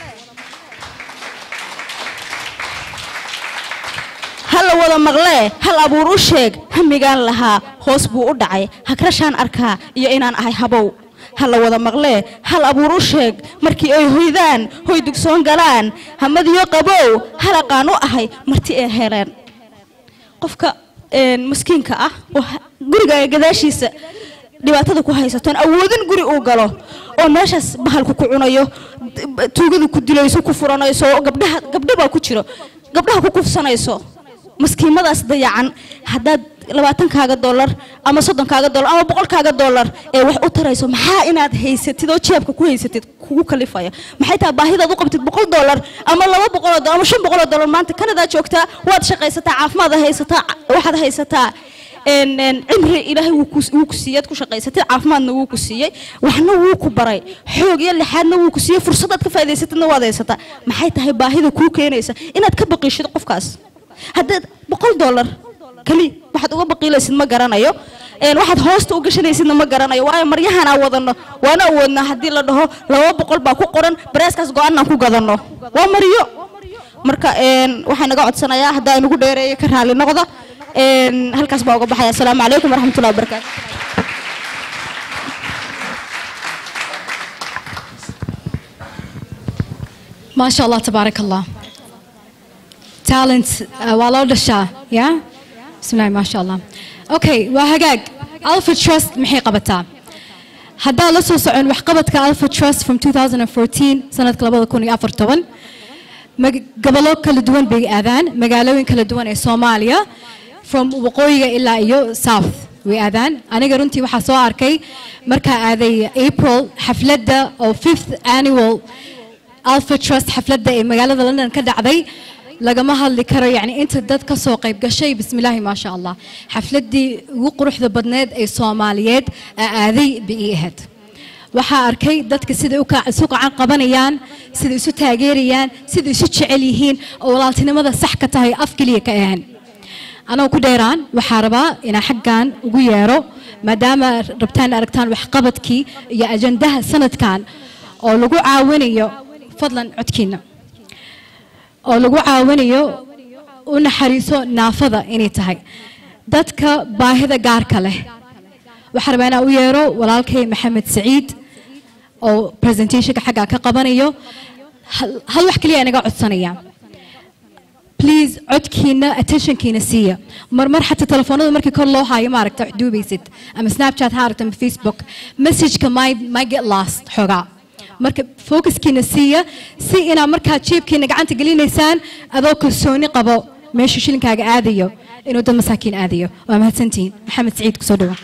هل وذا مغلى هل أبو رشق هم قال لها خوص بو أدعي هكرشان أركا يا إنان أهي هبو هل وذا مغلى هل أبو رشق مركي أي هيدان هوي دكسون قلان همد يقبو هل قانو أهي مرتي أي هيران قفك مسكين كأه وقرقا قداشيس dhibaatada ku haysataan awoodin guri uu galo oo meeshaas bahalku ku cunayo tuugadu ku dilayso ku furanayso gabdhaha gabdhaha ku jiro gabdhaha ku kufsanayso maskiimadaas dayacan hadaad labaatan kaaga dollar ama soddon kaaga dollar ama boqol kaaga dollar ee wax u tarayso maxaa inaad haysatid oo jeebka ku haysatid kugu kalifaya maxay taa baahidaad u qabtid boqol dollar ama laba boqol dollar ama shan boqol dollar maanta Canada joogtaa waad shaqaysataa caafimaad haysataa waxaad haysataa إن إن عمره إلهي وكس وكسيات كشقيسات عفمان وكسية وحنا وكبري حوج يلي حنا وكسية فرصة كفاية ست النوادي ستا ما حيت هي باهي كوكينيسة إن تكبقي شيء قفكاس هذا بقول دولار كلي واحد هو بقي له سن ما جرانا يو إن واحد هوست وقشنا سن ما جرانا يو واي مريحنا أوضنا وأنا أوضنا هدي له لو بقول باكو قرن بريس كاس قانا كو قدرنا ومريو marka een waxaan naga codsanayaa haddii aynu ugu dheereeyo ka raali noqdo een halkaas baa uga baxaya assalaamu calaykum waraxmatullahi wabarakaatu ما شاء الله تبارك الله talent والله دشا يا بسم الله ما شاء الله اوكي وهجاج Alpha Trust محي قبتها هذا لسه سعون وحقبتك Alpha Trust from twenty fourteen سنة كلابا كوني أفر طبعا قبلوا كل دول بأذان مقالوين كل دول الصوماليا from وقوية إلى إيو South وأذان أنا قرنتي وحصوا أركي مركا هذه April حفلة أو fifth annual Alpha Trust حفلة مقالة لندن كده عذي لقمها اللي كرا يعني أنت دت كسوق يبقى شيء بسم الله ما شاء الله حفلة دي وقروح ذا بدناد أي صوماليات هذه بإيهد وحا أركي دت كسيد أوكا سوق عن قبنيان سيد يسو تاجيريان سيد يسو شعليهين ولاتنا ماذا صحكة هاي أفكلية كأهن أنا وكديران وحاربا إن حقان ويارو ما دام ربطان أركتان وحقبتكي يا أجندها سنة كان أو لقو عاوني فضلا عدكينا oo lagu caawinayo u naxariiso naafada inay tahay dadka baahida gaarka leh waxa rabaa u yeero walaalkay Maxamed Saciid oo presentation xaga ka qabanayo hal wax kaliya anaga codsanaya please codkiina attention kiina siiya marmar xataa telefoonada markii kor loo haayo ma aragta duubaysid ama Snapchat ha aragta ama Facebook message ka might might get lost xogaa marka focus kiina siiya si ina marka jeebkiina gacanta gelinaysaan adoo kalsooni qabo meesha shilinkaaga aadayo inuu dad masaakiin aadayo waa mahadsantiin Maxamed Saciid ku soo dhawa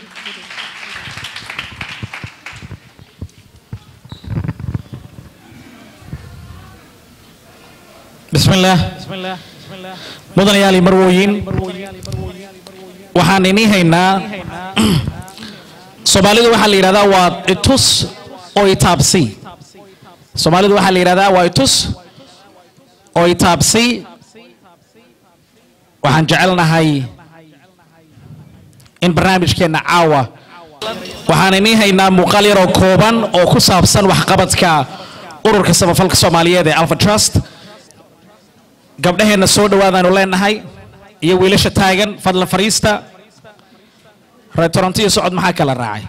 بسم الله مدن يالي مرويين waxaan inii haynaa Soomaalidu waxa la yiraahdaa waa itus oo itaabsi Soomaalidu waxa la yiraahdaa waa itus oo itaabsi waxaan jecelnahay in barnaamijkeena caawa waxaan inii haynaa muuqaal yar oo kooban oo ku saabsan waxqabadka ururka samafalka Soomaaliyeed ee Alpha Trust gabdhaheena soo dhawaadaan leenahay iyo wiilasha taagan fadlan fariista reer Toronto iyo socod maxaa kala raacay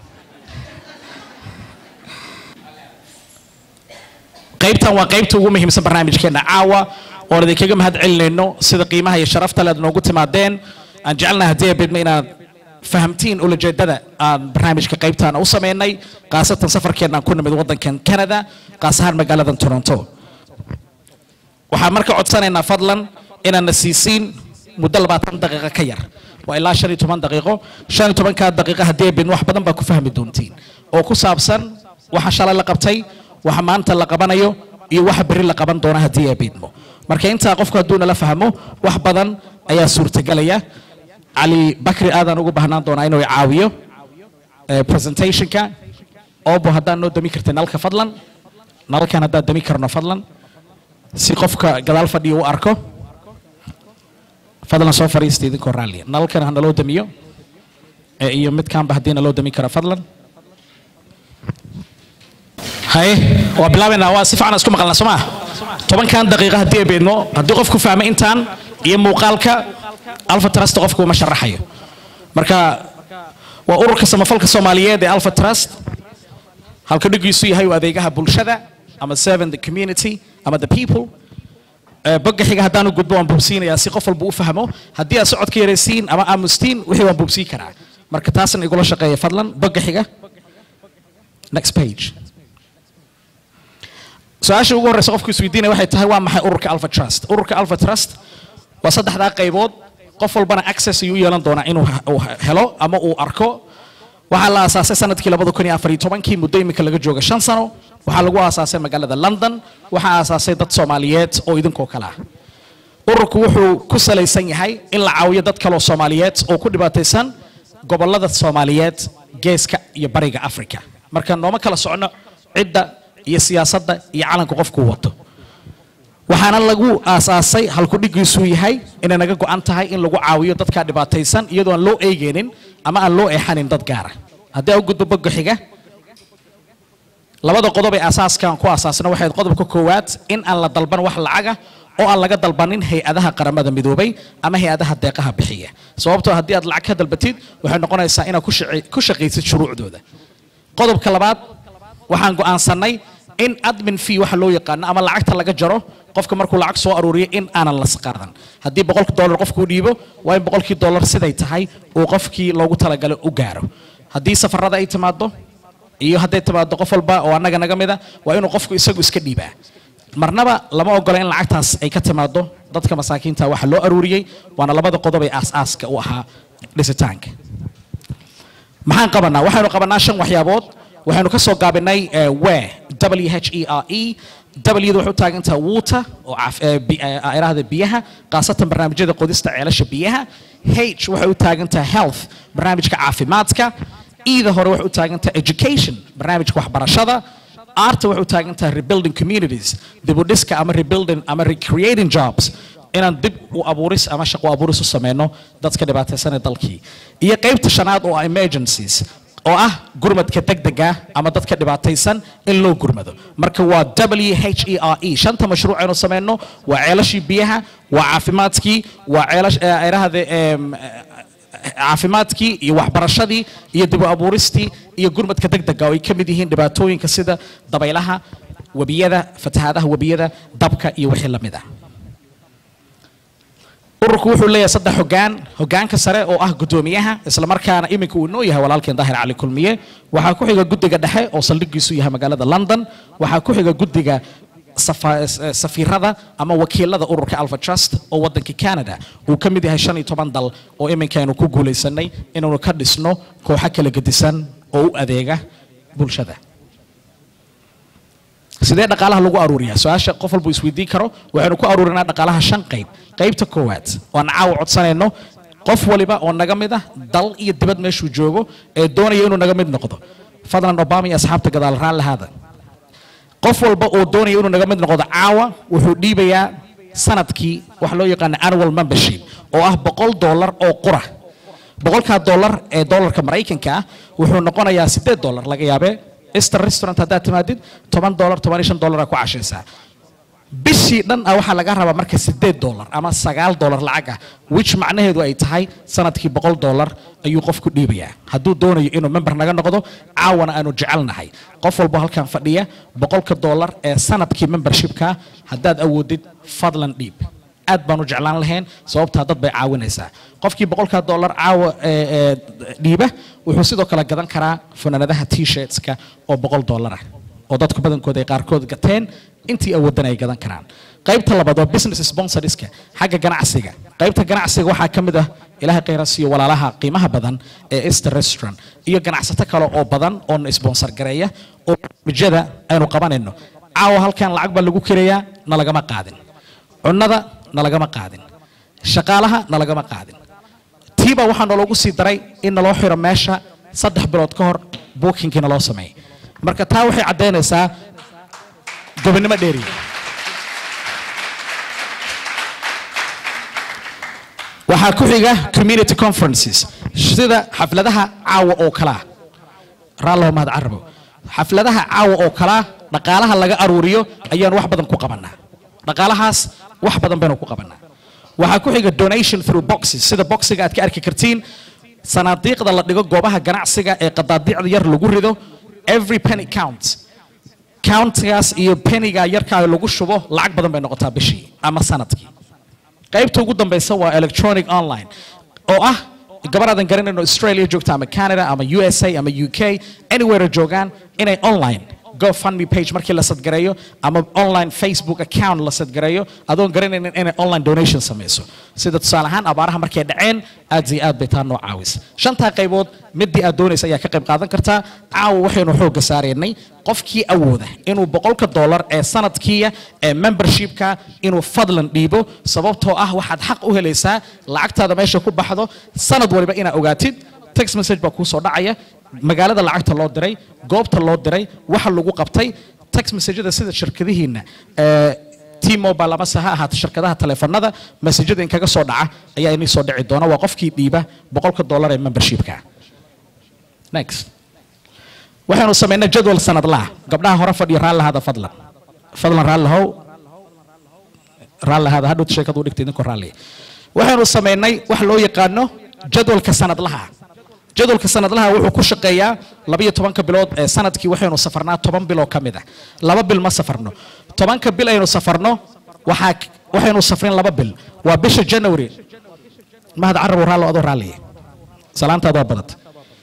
qaybtan waa qaybta ugu muhiimsan barnaamijkeena caawa oo aan idinkaga mahad celinayno sida qiimaha iyo sharafta leed noogu timaadeen aan jecelnahay haddii bidma inaad fahamtiin ulajeedada aan barnaamijka qaybtan u sameynay qaasatan safarkeena aan ku nimid wadankan Canada qaas ahaan magaalada Toronto waxaan marka codsanaynaa fadlan inaan nasiisiin muddo labaatan daqiiqo ka yar waa ilaa shan iyo toban daqiiqo shan iyo toban ka daqiiqo haddii bin wax badan baa ku fahmi doontiin oo ku saabsan waxa shalay la qabtay waxa maanta la qabanayo iyo waxa bari la qaban doona haddii ay bidmo marka inta qofku hadduu la fahmo wax badan ayaa suurtagalaya Ali Bakri aadan ugu baahnaan doona inuu caawiyo presentationka oo buu haddaan noo dami karteen nalka fadlan nalkan haddaan dami karno fadlan si qofka gadaal fadhiyo u arko fadlan soo fariista idinkoo raaliya nalkan hana loo damiyo iyo midkaanba haddiina loo dami kara fadlan hay waa bilaabina waa si fiican isku maqalna soo ma tobankan daqiiqo haddii ay beedno haddii qofku fahmo intaan iyo muuqaalka Alpha Trust qofku ma sharaxayo marka waa ururka samafalka Soomaaliyeed ee Alpha Trust halka dhigiisu yahay adeegaha bulshada ama serving the community ama the people bogga xiga hadaan u gudbo aan bubsiinaya si qof walba u fahmo haddii aad socodka yareysiin ama aamustiin wixii waan bubsii karaa marka taasna igula shaqeeya fadlan bogga xiga next page su'aasha ugu horeysa qofku isweydiinaya waxay tahay waa maxay ururka Alpha Trust ururka Alpha Trust waa saddexda qaybood qof walbana access uu yeelan doona inuu helo ama uu arko waxa la aasaasay sanadkii laba kun iyo afar iyo toban kii muddo imika laga jooga shan sano waxa lagu aasaasay magaalada London waxa aasaasay dad Soomaaliyeed oo idinkoo kala ah ururku wuxuu ku salaysan yahay in la caawiyo dad kale oo Soomaaliyeed oo ku dhibaataysan gobolada Soomaaliyeed geeska iyo bariga Afrika marka nooma kala socono cidda iyo siyaasadda iyo calanka qofku wato waxaana lagu aasaasay halku dhigiisu yahay inay naga go'an tahay in lagu caawiyo dadka dhibaataysan iyadoo aan loo eegeenin ama aan loo eexanin dad gaar ah haddii uu gudbo bogga xiga labada qodob ee asaaskan ku asaasna waxay qodobka koowaad in aan la dalban wax lacag ah oo aan laga dalbanin hay-adaha qaramada midoobay ama hay-adaha deeqaha bixiya sababtoo haddii aad lacag ka dalbatid waxay noqonaysaa inaad ku shaqaysid shuruucdooda qodobka labaad waxaan go'aansanay in admin fee waxa loo yaqaano ama lacagta laga jaro qofka markuu lacag soo aruuriyo in aanan la qaadan haddii boqolkii dollar qofku dhiibo waa in boqolkii dollar siday tahay uu qofkii loogu talagalay u gaaro haddii safarada ay timaado iyo hadday timaado qof walba oo annaga naga mida waa inuu qofku isagu iska dhiibaa marnaba lama ogola in lacagtaas ay ka timaado dadka masaakiinta waxa loo aruuriyey waana labada qodob ee aas-aaska u ahaa dhisitaanka maxaan qabanaa waxaynu qabanaa shan waxyaabood waxaynu ka soo gaabinay where w h e r e w waxay u taagan tahay water oo iraahda biyaha qaasatan barnaamijyada qodista ceelasha biyaha h waxay u taagan tahay health barnaamijka caafimaadka ida hore waxay u taagan tahay education barnaamijka waxbarashada arta waxay u taagan tahay rebuilding communities dib u dhiska ama rebuilding ama recreating jobs inaan dib u abuuris ama shaqo abuuris u sameyno dadka dhibaataysan ee dalkii iyo qaybta shanaad oo ah emergencies oo ah gurmadka degdega ama dadka dhibaataysan in loo gurmado marka waa w h e r e shanta mashruuc aynu sameyno waa ceelashii biyaha waa caafimaadkii waa ceelash iraahda caafimaadkii iyo waxbarashadii iyo dib u abuuristii iyo gurmadka degdega oo ay ka mid yihiin dhibaatooyinka sida dabaylaha webiyada fatahaadaha webiyada dabka iyo wixii la mid ah ururku wuxuu leeyahay saddex hoggaan hoggaanka sare oo ah guddoomiyaha isla markaana iminka uu noo yahay walaalkeen daahir cali kulmiye waxaa ku xiga guddiga dhexe oo saldhigiisu yahay magaalada london waxaa ku xiga guddiga safiirada ama wakiilada ururka alpha trust oo waddanka canada uu ka mid yahay shan iyo toban dal oo iminkaynu ku guulaysanay inaanu ka dhisno kooxo kala gedisan oo u adeega bulshada sidee dhaqaalaha lagu aruuriyaa su-aasha qof walba isweydiin karo waxaynu ku aruurinaa dhaqaalaha shan qayb qaybta koowaad waan caawa codsanayno qof waliba oo naga mid ah dal iyo dibad meeshuu joogo ee doonaya inuu naga mid noqdo fadlan obama iyo asxaabta gadaal raan lahaada qof walba oo doonaya inuu naga mid noqdo caawa wuxuu dhiibayaa sanadkii wax loo yaqaano annual membership oo ah boqol dollar oo qura boqolkaa dollar ee dollarka maraykanka ah wuxuu noqonayaa siddeed dollar laga yaabee Easter restaurant haddaad timaadid toban dollar toban iyo shan dollar ku cashaysaa bishii dhan ah waxaa laga rabaa marka siddeed dollar ama sagaal dollar lacag ah which macnaheedu ay tahay sanadkii boqol dollar ayuu qofku dhiibayaa hadduu doonayo inuu member naga noqdo caawana aanu jecelnahay qof walbo halkan fadhiya boqolka dollar ee sanadkii membershipka haddaad awoodid fadlan dhiib aad baan u jeclaan lahayn sababtaa dad bay caawinaysaa qofkii boqolka dollar caawa dhiiba wuxuu sidoo kale gadan karaa funaanadaha t-shirtska oo boqol dollar ah oo dadku badankooda ay qaarkood gateen intii awoodan ay gadan karaan qaybta labaad waa business sponsorska xagga ganacsiga qaybta ganacsiga waxaa ka mid ah ilaahay khayraasiyo walaalaha qiimaha badan ee Easter restaurant iyo ganacsato kale oo badan oo na sponsor gareeya oo mijada aynu qabanayno caawa halkan lacag baa lagu kireeyaa na lagama qaadin cunnada na lagama qaadin shaqaalaha na lagama qaadin tiiba waxaa naloogu sii daray in naloo xiro meesha saddex bilood ka hor bookingkii naloo sameeyey marka taa waxay caddaynaysaa gobonimo dheeri waxaa ku xiga community conferences sida xafladaha caawa oo kala raallo mahad carabo xafladaha caawa oo kala dhaqaalaha laga aruuriyo ayaan wax badan ku qabanaa dhaqaalahaas wax badan baynu ku qabanaa waxaa ku xiga donation through boxes sida boxiga aad ka arki kartiin sanaadiiqda la dhigo goobaha ganacsiga ee qadaadiicda yar lagu rido every penny counts countigaas iyo penniga yarkaa lagu shubo lacag badan bay noqotaa bishii ama sanadkii qaybta ugu dambaysa waa electronic online oo ah gabadhaadan garanayno Australia joogta ama Canada ama U S A ama U K anywhere joogaan inay online GoFundMe page markii la sadgareeyo ama online Facebook account la sadgareeyo adoon garanaynin inay online donation samayso sida tusaale ahaan abaaraha markay dhaceen aad iyo aad bay taa noo caawis shantaa qaybood midii aad doonaysa ayaa ka qayb qaadan kartaa caawa waxaynu xoogga saaraynay qofkii awooda inuu boqolka dollar ee sanadkiiya ee membershipka inuu fadlan dhiibo sababtoo ah waxaad xaq u helaysaa lacagtaada meesha ku baxdo sanad waliba inaad ogaatid text message baa kuu soo dhacaya magaalada lacagta loo diray goobta loo diray waxa lagu qabtay text messageda sida shirkadihiina ee T-Mobile ama saha ahaata shirkadaha telefoonada messageda in kaga soo dhaca ayaa inii soo dhici doona waa qofkii dhiiba boqolka dollar ee membershipka next waxaanu sameynaa jadwal sanad laha gabdhaha hore fadhiyo raal lahada fadlan fadlan raal lahow raalli hada hadhow sheekadu u dhigtay idinkoo raalliya waxaynu samaynay wax loo yaqaano jadwalka sanadlaha jadwalka sanadlaha wuxuu ku shaqeeyaa laba iyo tobanka bilood ee sanadkii waxaynu safarnaa toban biloo ka mid ah laba bil ma safarno tobanka bil aynu safarno waxaa waxaynu safrin laba bil waa bisha January mahad carab raallo adoo raalliya salaantaada waa badad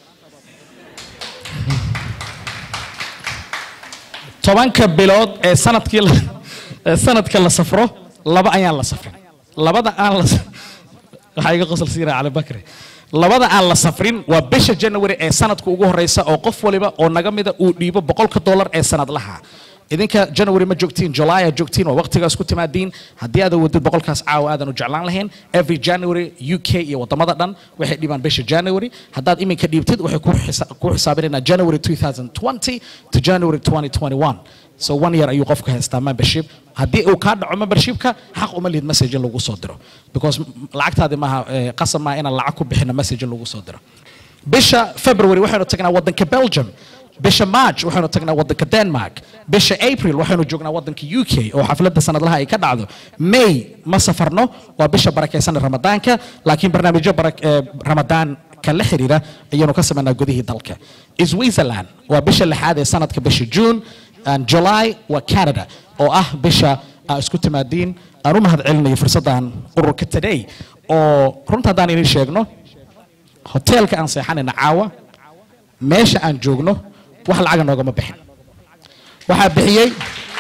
tobanka bilood ee sanadkii ee sanadka la safro laba ayaan la safrin labada aan la waxa iga qosol siina cali bakri labada aan la safrin waa bisha January ee sanadka ugu horeysa oo qof waliba oo naga mida uu dhiibo boqolka dollar ee sanadlaha idinka January ma joogtiin July aad joogtiin waa waqtigaas ku timaadiin haddii aad wadid boqolkaas caawa aadan u jeclaan lahayn every January U K iyo wadamada dhan waxay dhibaan bisha January haddaad iminka dhiibtid waxay ku xisaabinayna January twenty twenty to January twenty twenty-one so one year ayuu qofka haystaa membership haddii uu ka dhaco membershipka xaq uma lihid message lagu soo diro because lacagtaadi maaha qasab ma inaan lacag ku bixino message lagu soo diro bisha February waxaynu tagnaa wadanka Belgium bisha March waxaynu tagnaa wadanka Denmark bisha April waxaynu joognaa wadanka U K oo xafladda sanadlaha ay ka dhacdo May ma safarno waa bisha barakeysan Ramadaanka laakiin barnaamijyo Ramadaan kala xiriira ayaynu ka sameynaa gudihii dalka Switzerland waa bisha lixaad ee sanadka bisha June and July waa Canada oo ah bisha isku timaadiin aan u mahad celinayo fursadan ururka Today oo runta haddaan idin sheegno hotelka aan seexanayna caawa meesha aan joogno wax lacag noogama bixin waxa bixiyay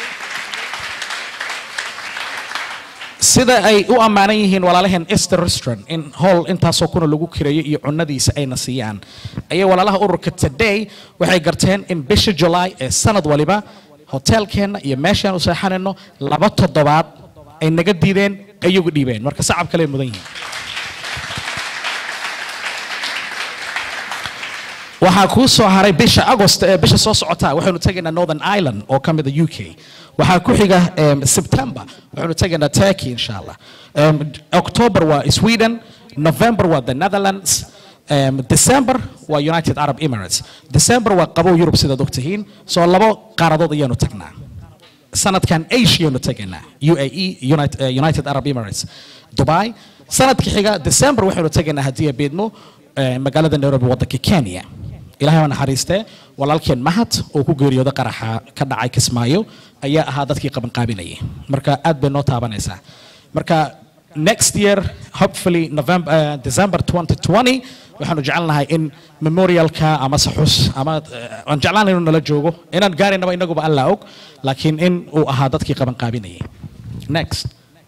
sida ay u amaanan yihiin walaalaheen Easter Restaurant in hall intaasoo kuna lagu kireeyo iyo cunadiisa ayna siiyaan ayay walaalaha ururka Today waxay garteen in bisha July ee sanad waliba hotelkeena iyo meeshaan u seexanayno laba toddobaad ay naga diideen ayagu dhiibeen marka sacab kale mudan yihiin waxaa ku soo haray bisha August ee bisha soo socota waxaanu tagaynaa Northern Ireland oo ka mid ah U K waxaa ku xiga September waxaanu tagaynaa Turkey insha Allah October waa Sweden November waa the Netherlands um, December waa United Arab Emirates December waa qabow Europe sida ogtihiin soo labo qaaradood ayaanu tagnaa sanadkan Asia ayaanu tagaynaa U A E United, uh, United Arab Emirates Dubai sanadka xiga December waxaanu tagaynaa haddii beedmo magaalada Nairobi wadanka Kenya ilaahay waan naxariistay walaalkeen mahad oo ku geeriyooday qaraxa ka dhacay Kismaayo ayaa ahaa dadkii qaban qaabinayay marka aad bay noo taabanaysaa marka next year hopefully November uh, December twenty twenty waxaanu jecelnahay in memorialka ama saxus ama aan jeclaanahay inuu nala joogo inaan gaarinaba inaguba alla og laakiin in uu ahaa dadkii qaban qaabinayay next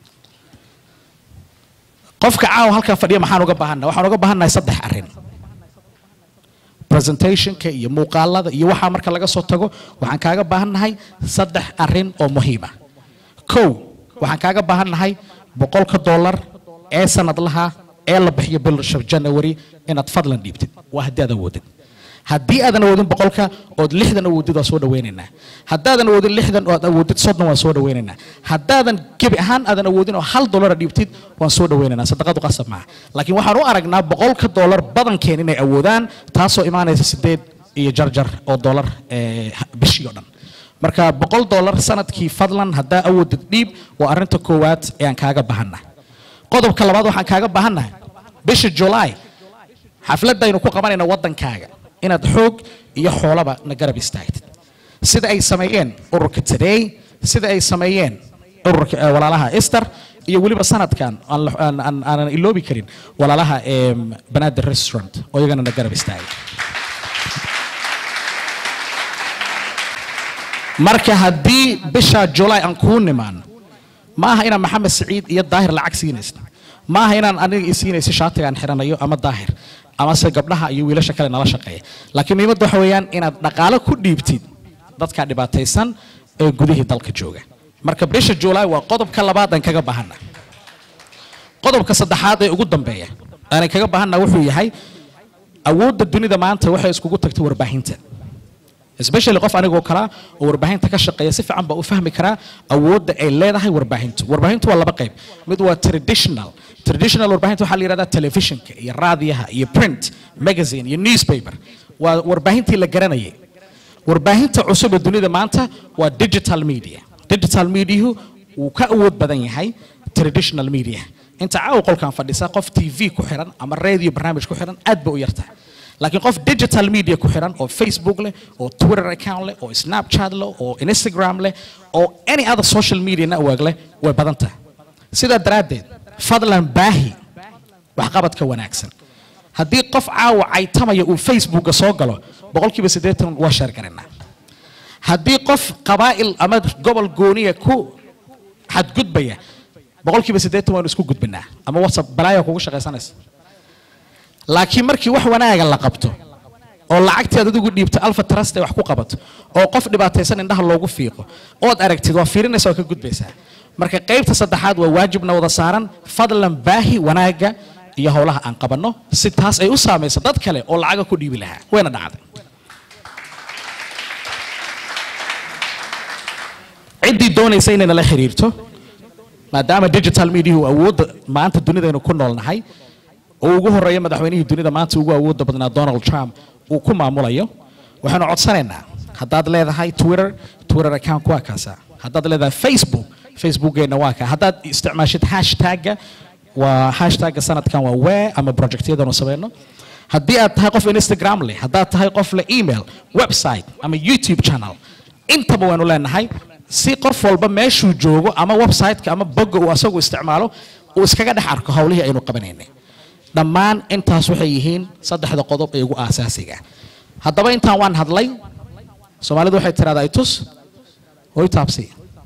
qofka caaw halka fadhiya maxaan uga baahanaa waxaan uga baahanahay saddex arrin presentationka iyo muuqaalada iyo waxa marka laga soo tago waxaan kaaga baahanahay saddex arrin oo muhiim ah kow waxaan kaaga baahanahay boqolka dollar ee sanadlaha ee la bixiyo bisha January inaad fadlan dhiibtid waa haddii aad awoodid haddii aadan awoodin boqolka ood lixdan awoodid waa soo dhaweynaynaa haddaadan awoodin lixdan ood awoodid soddon waan soo dhaweynaynaa haddaadan gebi ahaan aadan awoodin oo hal dollar dhiibtid waan soo dhaweynaynaa sadaqadu qasab maaha laakiin waxaan u aragnaa boqolka dollar badankeen inay awoodaan taasoo imaanaysa sideed iyo jarjar oo dollar bishii oo dhan marka boqol dollar sanadkii fadlan haddaa awoodid dhiib waa arrinta koowaad ee aan kaaga baahannahay qodobka labaad waxaan kaaga baahannahay bisha July xafladaynu ku qabanayna wadankaaga inaad xoog iyo xoolaba na garab istaagtid sida ay sameeyeen ururka Today sida ay sameeyeen ururka walaalaha Easter iyo waliba sanadkan aan aan iloobi karin walaalaha ee Banaadir Restaurant oo iyagana na garab istaagay marka haddii bisha July aan ku nimaan maaha inaan Maxamed Saciid iyo Daahir lacag siinaysto maaha inaan aniga isiinayso shaatiga aan xiranayo ama Daahir ama se gabdhaha iyo wiilasha kale nala shaqeeya laakiin muhiimaddu waxa weeyaan inaad dhaqaale ku dhiibtid dadka dhibaataysan ee gudihii dalka jooga marka bisha July waa qodobka labaad aan kaga baahana qodobka saddexaad ee ugu dambeeya aan kaga baahana wuxuu yahay awoodda dunida maanta waxay iskugu tagtay warbaahinta especially qof anigoo kala oo warbaahinta ka shaqeeya si fiican baa u fahmi karaa awoodda ay leedahay warbaahintu warbaahintu waa laba qayb mid waa traditional traditional warbaahinta waxaa la yiraahdaa televisionka iyo raadiyaha iyo print magazine iyo newspaper waa warbaahintii la garanayay warbaahinta cusub ee dunida maanta waa digital media digital media uu ka awood badan yahay traditional media inta caaw qolkan fadhisa qof T V ku xiran ama radio barnaamij ku xiran aad ba u yartahay laakiin qof digital media ku xiran oo Facebook leh oo Twitter account leh oo Snapchat leh oo Instagram leh oo any other social media network leh way badan tahay sida daraadeed fadlan baahi wax qabadka wanaagsan haddii qof caawa ay tamaya uu Facebook soo galo boqolkiiba siddeetan waa share garanaa haddii qof qabaa'il ama gobol gooniya ku xadgudbaya boqolkiiba siddeetan waan isku gudbinaa ama WhatsApp balaaya kugu shaqaysanaysa laakiin markii wax wanaaga la qabto oo lacagteeda adigu dhiibto Alpha Trust ay wax ku qabato oo qof dhibaataysan indhaha loogu fiiqo ood aragtid waa fiirinaysa oo ka gudbaysaa marka qaybta saddexaad waa waajibna wada saaran fadlan baahi wanaaga iyo howlaha aan qabanno si taas ay u saamayso dad kale oo lacag ku dhiibi lahaa wayna dhacday cidii doonaysa inay la xiriirto maadaama digital media uu awood maanta dunidaynu ku noolnahay oo ugu horeeya madaxweynihii dunida maanta ugu awoodda badnaa Donald Trump uu ku maamulayo waxaanu codsanaynaa haddaad leedahay Twitter Twitter account ku akaasa haddaad leedahay Facebook Facebookgeena waa ka haddaad isticmaashid hashtag waa hashtag sanadkan waa where ama projectyadan oo sameeyno haddii aad tahay qof Instagram leh haddaad tahay qof leh email website ama YouTube channel intaba waanu leenahay si qof walba meeshuu joogo ama website-ka ama blog uu asagu isticmaalo uu iskaga dhex arko hawlihii aynu qabanaynay dhammaan intaas waxay yihiin saddexda qodob ee ugu aasaasiga haddaba intaan waan hadlay Soomaalidu waxay tiraahdaa itus oo taabsi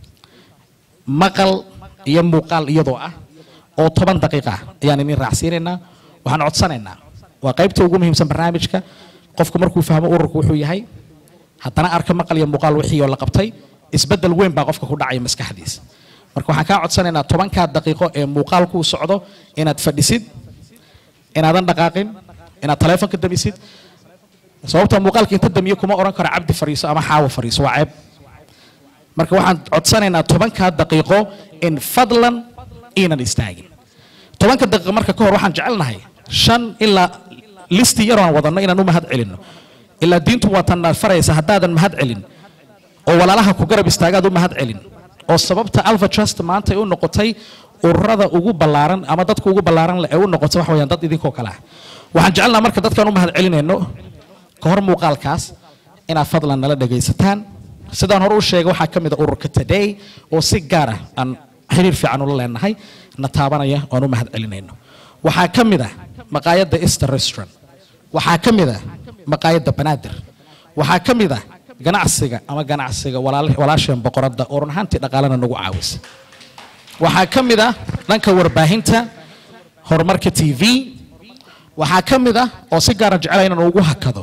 maqal iyo muuqaal iyadoo ah oo toban daqiiqo ayaan idin raacsiinaynaa waxaan codsanaynaa waa qaybta ugu muhiimsan barnaamijka qofku markuu fahmo ururku wuxuu yahay haddana arka maqal iyo muuqaal wixii oo la qabtay isbedel weyn baa qofka ku dhacay maskaxdiisa marka waxaan ka codsanaynaa tobanka daqiiqo ee muuqaalku socdo inaad fadhisid inaadan dhaqaaqin inaad taleefanka damisid sababta muuqaalka inta damiyo kuma oran karo cabdi fariiso ama xaawo fariiso waa ceeb marka waxaan codsanaynaa tobanka daqiiqo in fadlan inaan istaagin tobanka daqiiqo marka ka hor waxaan jecelnahay shan ilaa listi yar oo aan wadano inaan u mahad celinno ilaa diintu waa tan faraysa haddaadan mahad celin oo walaalaha ku garab istaagaad u mahad celin oo sababta Alpha Trust maanta ay u noqotay ururada ugu ballaaran ama dadka ugu ballaaran leh ay u noqotay wax weeyaan dad idinkoo kale ah waxaan jecelnahay marka dadkaan u mahad celinayno ka hor muuqaalkaas inaad fadlan nala dhagaysataan sidaan hore u sheegay waxaa ka mid ah ururka Today oo si gaar ah aan xiriir fiican ula leenahay na taabanaya oo aan u mahad celinayno waxaa ka mid ah maqaayadda Easter Restaurant waxaa ka mid ah maqaayadda Banaadir waxaa ka mid ah ganacsiga ama ganacsiga walaasheen boqoradda oo run ahaantii dhaqaalana nagu caawisa waxaa ka mid ah dhanka warbaahinta horumarka T V waxaa ka mid ah oo si gaar ah jecel inaan ugu hakado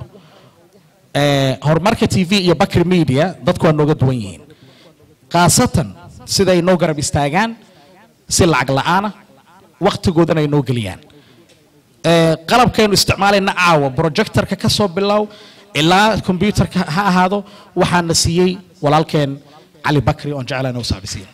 ee horumarka T V iyo Bakri Media dadku waa nooga duwan yihiin qaasatan sida ay noo garab istaagaan si lacag la'aan ah waqtigoodana ay noo geliyaan ee qalabkaynu isticmaalayna caawa projectorka ka soo bilow ilaa computerka ha ahaado waxaan na siiyey walaalkeen Cali Bakri oo jeclaan oo saabisiin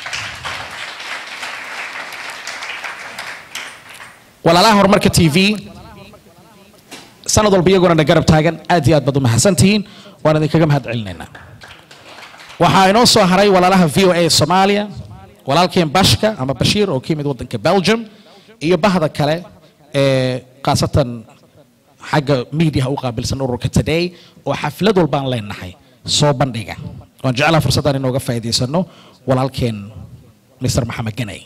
walaalaha horumarka T V sanad walba iyaguna na garab taagan aad iyo aad baad u mahadsantihiin waan idinkaga mahad celinaynaa waxaa inoo soo haray walaalaha V O A Soomaaliya walaalkeen Bashka ama Bashiir oo ka yimid wadanka Belgium iyo bahda kale ee qaasatan xagga media u qaabilsan ururka Today oo xaflad walba aan leenahay soo bandhiga waan jecelahay fursaddan inooga faa'iideysano walaalkeen Mister Maxamed Ganay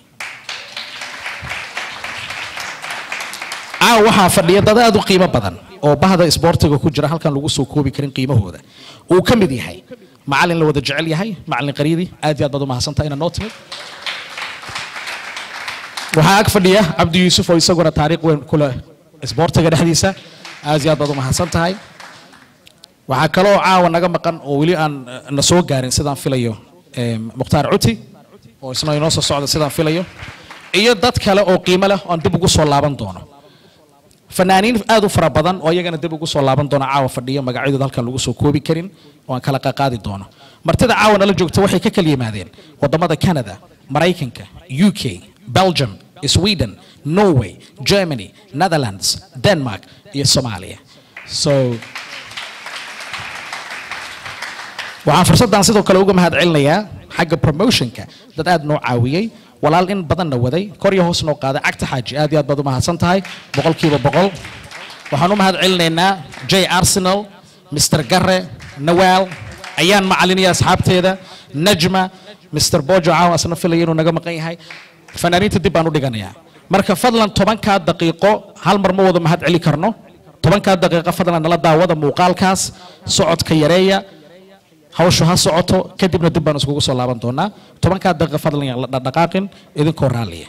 aa waxaa fadhiya dad aad u qiimo badan oo bahda isboortiga ku jira halkan lagu soo koobi karin qiimahooda uu ka mid yahay macallin la wada jecel yahay macallin qariidi aad iyo aad baad u mahadsantahay inaad noo timid waxaa ag fadhiya Cabdi Yuusuf oo isaguna taariikh weyn ku leh isboortiga dhexdiisa aad iyo aad baad u mahadsantahay waxaa kaloo caawa naga maqan oo weli aan na soo gaarin sidaan filayo Mukhtaar Cuti oo isna inoo soo socda sidaan filayo iyo dad kale oo qiimo leh oo dib ugu soo laaban doono fanaaniin aad u fara badan oo iyagana dib ugu soo laaban doona caawa fadhiya magacyadooda halkan lagu soo koobi karin oo aan kala qaadi doono martida caawa nala joogta waxay ka kala yimaadeen wadamada Canada Mareykanka U K Belgium Sweden Norway Germany Netherlands Denmark iyo Soomaaliya so waxaan fursaddan sidoo kale uga mahad celinayaa xagga promotionka dad aad noo caawiyay walaal in badanna waday kor iyo hoos noo qaaday cagta xaaji aad iyo aad baad u mahadsan tahay boqolkiiba boqol waxaan u mahad celinaynaa j arsenal mister Garre Nawal ayaan macalinaya asxaabteeda Najma mister Bojo caawa asna filay inuu naga maqan yahay fanaaniinta dib baan u dhiganayaa marka fadlan tobanka daqiiqo hal mar ma wada mahad celi karno tobanka daqiiqo fadlan nala daawada muuqaalkaas socodka yareeya hawshu ha socoto kadibna dib baan iskugu soo laaban doonaa tobanka daqiiqo fadlan la dhaqaaqin idinkoo raaliya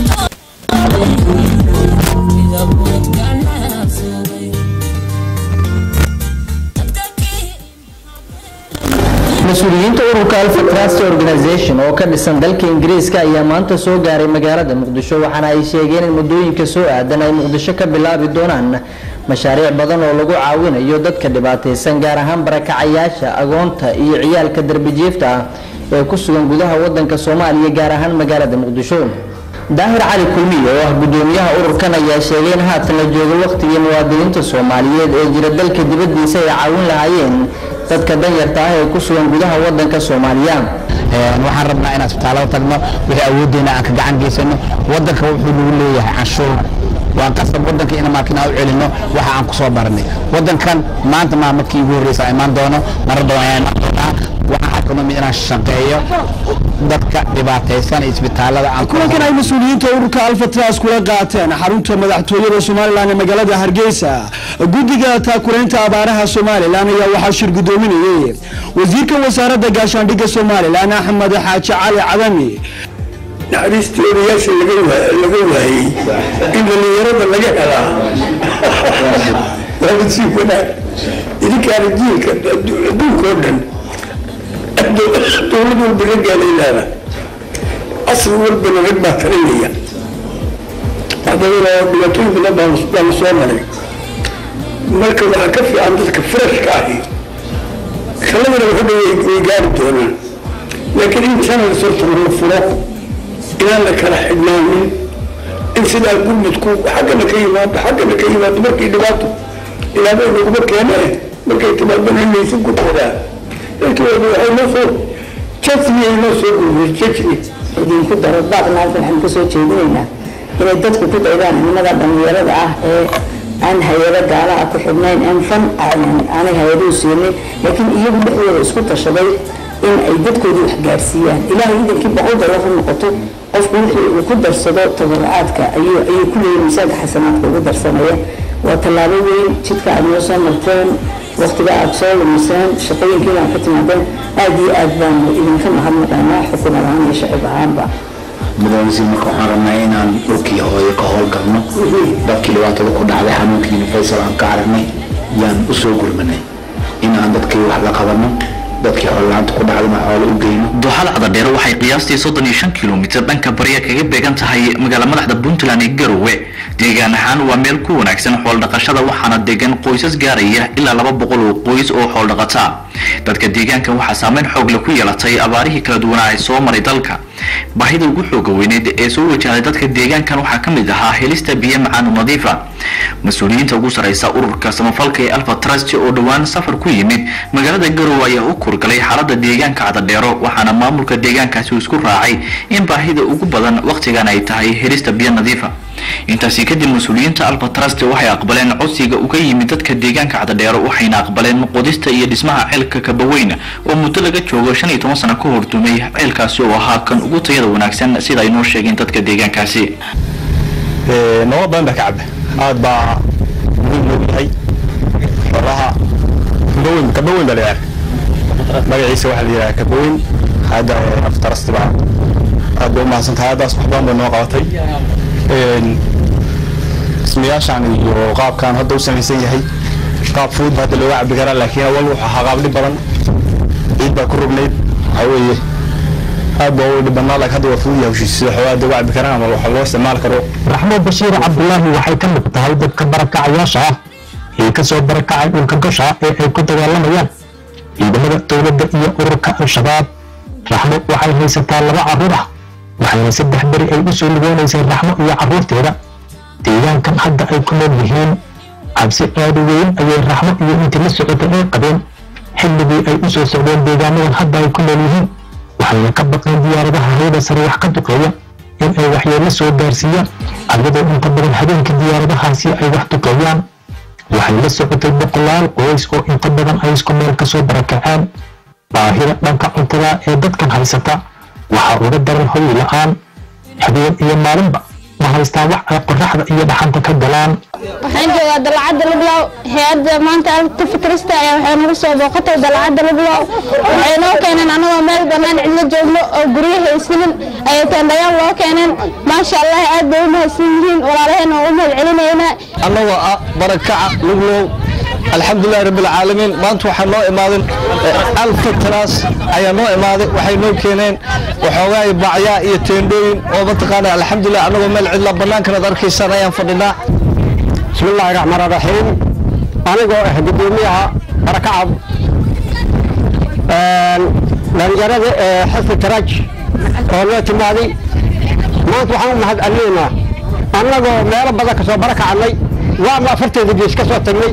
mas-uuliyiinta ururka Alpha Trust Organization oo ka dhisan dalka Ingiriiska ayaa maanta soo gaaray magaalada Muqdisho waxaana ay sheegeen in muddooyinka soo aadan ay Muqdisho ka bilaabi doonaan mashaariic badan oo lagu caawinayo dadka dhibaataysan gaar ahaan barakacayaasha agoonta iyo ciyaalka darbijiifta ah ee ku sugan gudaha wadanka Soomaaliya gaar ahaan magaalada Muqdisho daahir cali kulmiye oo ah gudoomiyaha ururkan ayaa sheegay in haatan la joogo waqtigii muwaadiniinta Soomaaliyeed ee jira dalka dibadiisa ay caawin lahaayeen dadka danyarta ah ee ku sugan gudaha wadanka Soomaaliya waxaan rabnaa inaan isbitaalada tagno wixii awoodeena aan ka gacan geysano wadanka wuxuu nagu leeyahay canshuur waan qasab wadanka in markina u celino waxa aan ku soo baranay wadankan maanta ma markii ugu horeysay imaan doono mar doonayaan waxa xakumo inaan shaqeeyo dadka dhibaataysan isbitaalada aan kulankan ay mas'uuliyiinta ururka Alpha Trust kula qaateen xarunta madaxtooyada Soomaaliland ee magaalada Hargeysa guddiga taakuleynta abaaraha Soomaaliland ayaa waxa shir gudoominayay wasiirka wasaaradda gaashaandhigga Soomaaliland Axmed Xaaji Cali Cadami naxariistoodiyaasha laga laga waayay in dhalinyarada laga helaa waa si wanaag idinkaana jiilka adduunka oo dhan dowlad walba la gaaleynana asal walbana rag baa talinaya hadaba dhibaatooyin badan baan soo maray marka waxaa ka fiican dadka freshka ahi shaladana wuxuu dhan way gaari doonaan laakiin in channel sorta la furo inaan la kala xidhnaanin in sidaa gurmudku xaggana ka yimaado xaggana ka yimaado markii dhibaato ilaabay naguma keenee markay timaadana inaysan ku qodaa laakiin waxay noo soo jajni ay noo soo gurmay jajni idinku daro baaqna halkan waxaan ka soo jeedinaynaa inay dadku ku daydaan nimada dhalinyarada ah ee aan hay'ado gaala ah ku xidhnayn aan fan aanay hay'aduhu siinin laakiin iyagu dhexdooda isku tashaday in ay dadkooda wax gaarsiiyaan ilaahay idankii boqol dollar u noqoto qofku wixii uu ku darsado tabarucaadka ayuu ayuu ku leeyahay miisaanka xasanaadka ugu darsanaya waa tallaabo weyn jidka aad noo soo marteen waqtiga aad soo lumiseen shaqooyinkiina aad ka timaadeen aad iyo aad baanu idinka mahadnaqaynaa xukuumad ahaan iyo shacab ahaanba madaxweyne marka waxaan rabnaa inaan dhulkii hooyo ka howlgalno dadkii dhibaatada ku dhacday xanuunkii Faysal aan ka aragnay yaan u soo gurmanay inaan dadkii wax la qabano dadkii xoolaanta ku dhacday xoolo u geyno dooxada Cadadheer waxay qiyaastii soddon iyo shan kiiloomitir dhanka bariya kaga beegan tahay magaalada madaxda Puntland ee Garowe deegaan ahaan waa meel ku wanaagsan xoolo dhaqashada waxaana deegan qoysas gaaraya ilaa laba boqol oo qoys oo xoolo dhaqata dadka deegaanka waxa saameyn xoog leh ku yeelatay abaarihii kala duwan ee soo maray dalka baahida ugu xoog weyneed ee soo wajahday dadka deegaankan waxa kamid ahaa helista biyo macaan nadiif ah mas'uuliyiinta ugu sareysa ururka samafalka ee Alpha Trust oo dhawaan safar ku yimid magaalada Garowe ayaa u kurgalay xaaladda deegaanka Cadadheer waxaana maamulka deegaankaasi isku raacay in baahida ugu badan waqtigan ay tahay helista biyo nadiif ah intaasi kadib mas'uuliyiinta Alpha Trust waxay aqbaleen codsiga uga yimid dadka deegaanka Cadadheer waxayna aqbaleen qodista iyo dhismaha ceelka Kabaweyn oo muddo laga joogo shan iyo toban sano ka hor dumay ceelkaasi oo ahaa kan ugu tayada wanaagsan sida ay noo sheegeen dadka deegaankaasi ee noo baan kacab aad baa muhiim u yahay xoolaha Kabaweyn Kabaweyn baleeyahay magaciisa waxa la yiraahdaa Kabaweyn hada Alpha Trust baa aad baa ma santahay daas wax badan noo qabatay een ismiyaashan iyo qaabkan hadda u samaysan yahay qaab fudud hadda loo cabbi karaa laakiin awal waxa qaab dhib badan cid baa ku rugnayd haweeye aad baa u dhibanaa laakiin hadda waa fudud yahay sida xawaada uga cabbi karaan ama waxa loo isticmaal karo Raxmo Bashiir Cabdullaahi waxay ka mid tahay dadka barakacayaasha ah ee ka soo barakacay dhulka gasha ee ay ku dagaalamayaan ciidamada dowladda iyo ururka Al-Shabaab Raxmo waxay haysataa laba carruur ah waxayna saddex bari ay u soo lugeynaysaa Raxmo iyo carruurteeda deegaankan hadda ay ku nool yihiin cabsi aad u weyn ayay Raxmo iyo intii la socotay ay qabeen xilligii ay u soo socdeen deegaanadan hadda ay ku nool yihiin waxayna ka baqeen diyaaradaha hawada sare wax ka duqeeya in ay waxyeello soo gaarsiiyaan ayadoo inta badan habeenka diyaaradahaasi ay wax duqeeyaan waxay la socotay boqolaal qoys oo inta badan ay isku meel kasoo barakaceen baahida dhanka cuntada ee dadkan haysata waxaa uga daran hoy la-aan habeen iyo maalinba ma haystaan wax ay qoraxda iyo dhaxanta ka galaan waxaan joogaa dalacadda luglow hay-adda maanta alta fikrista ayaa waxay nagu soo booqatay dalacadda luglow waxay noo keeneen anagoo meel bannaan cidlo joogno oo guryo haysanin ayay teendhayaan loo keeneen maasha allah aad bay u mahadsan yihiin walaalaheen oo u mahad celinaynaa annagoo ah barakaca luglow alxamdulilahi rabbilcaalamiin maanta waxaa noo imaaden alfa taraas ayaa noo imaaday waxay noo keeneen waxoogaa bacyaa iyo teendhooyin oo mataqaana alxamdulilah annagoo meel cidla bannaankanaad arkaysaan ayaan fadhinaa bismillahi raxmaan raxiim anigoo ah gudoomiyaha barakacab dhalinyarada ee xisbi taraaj oo noo timaaday maanta waxaan u mahad celinaynaa annagoo meelo badan kasoo barakacnay waana afarteeda gees ka soo tagnay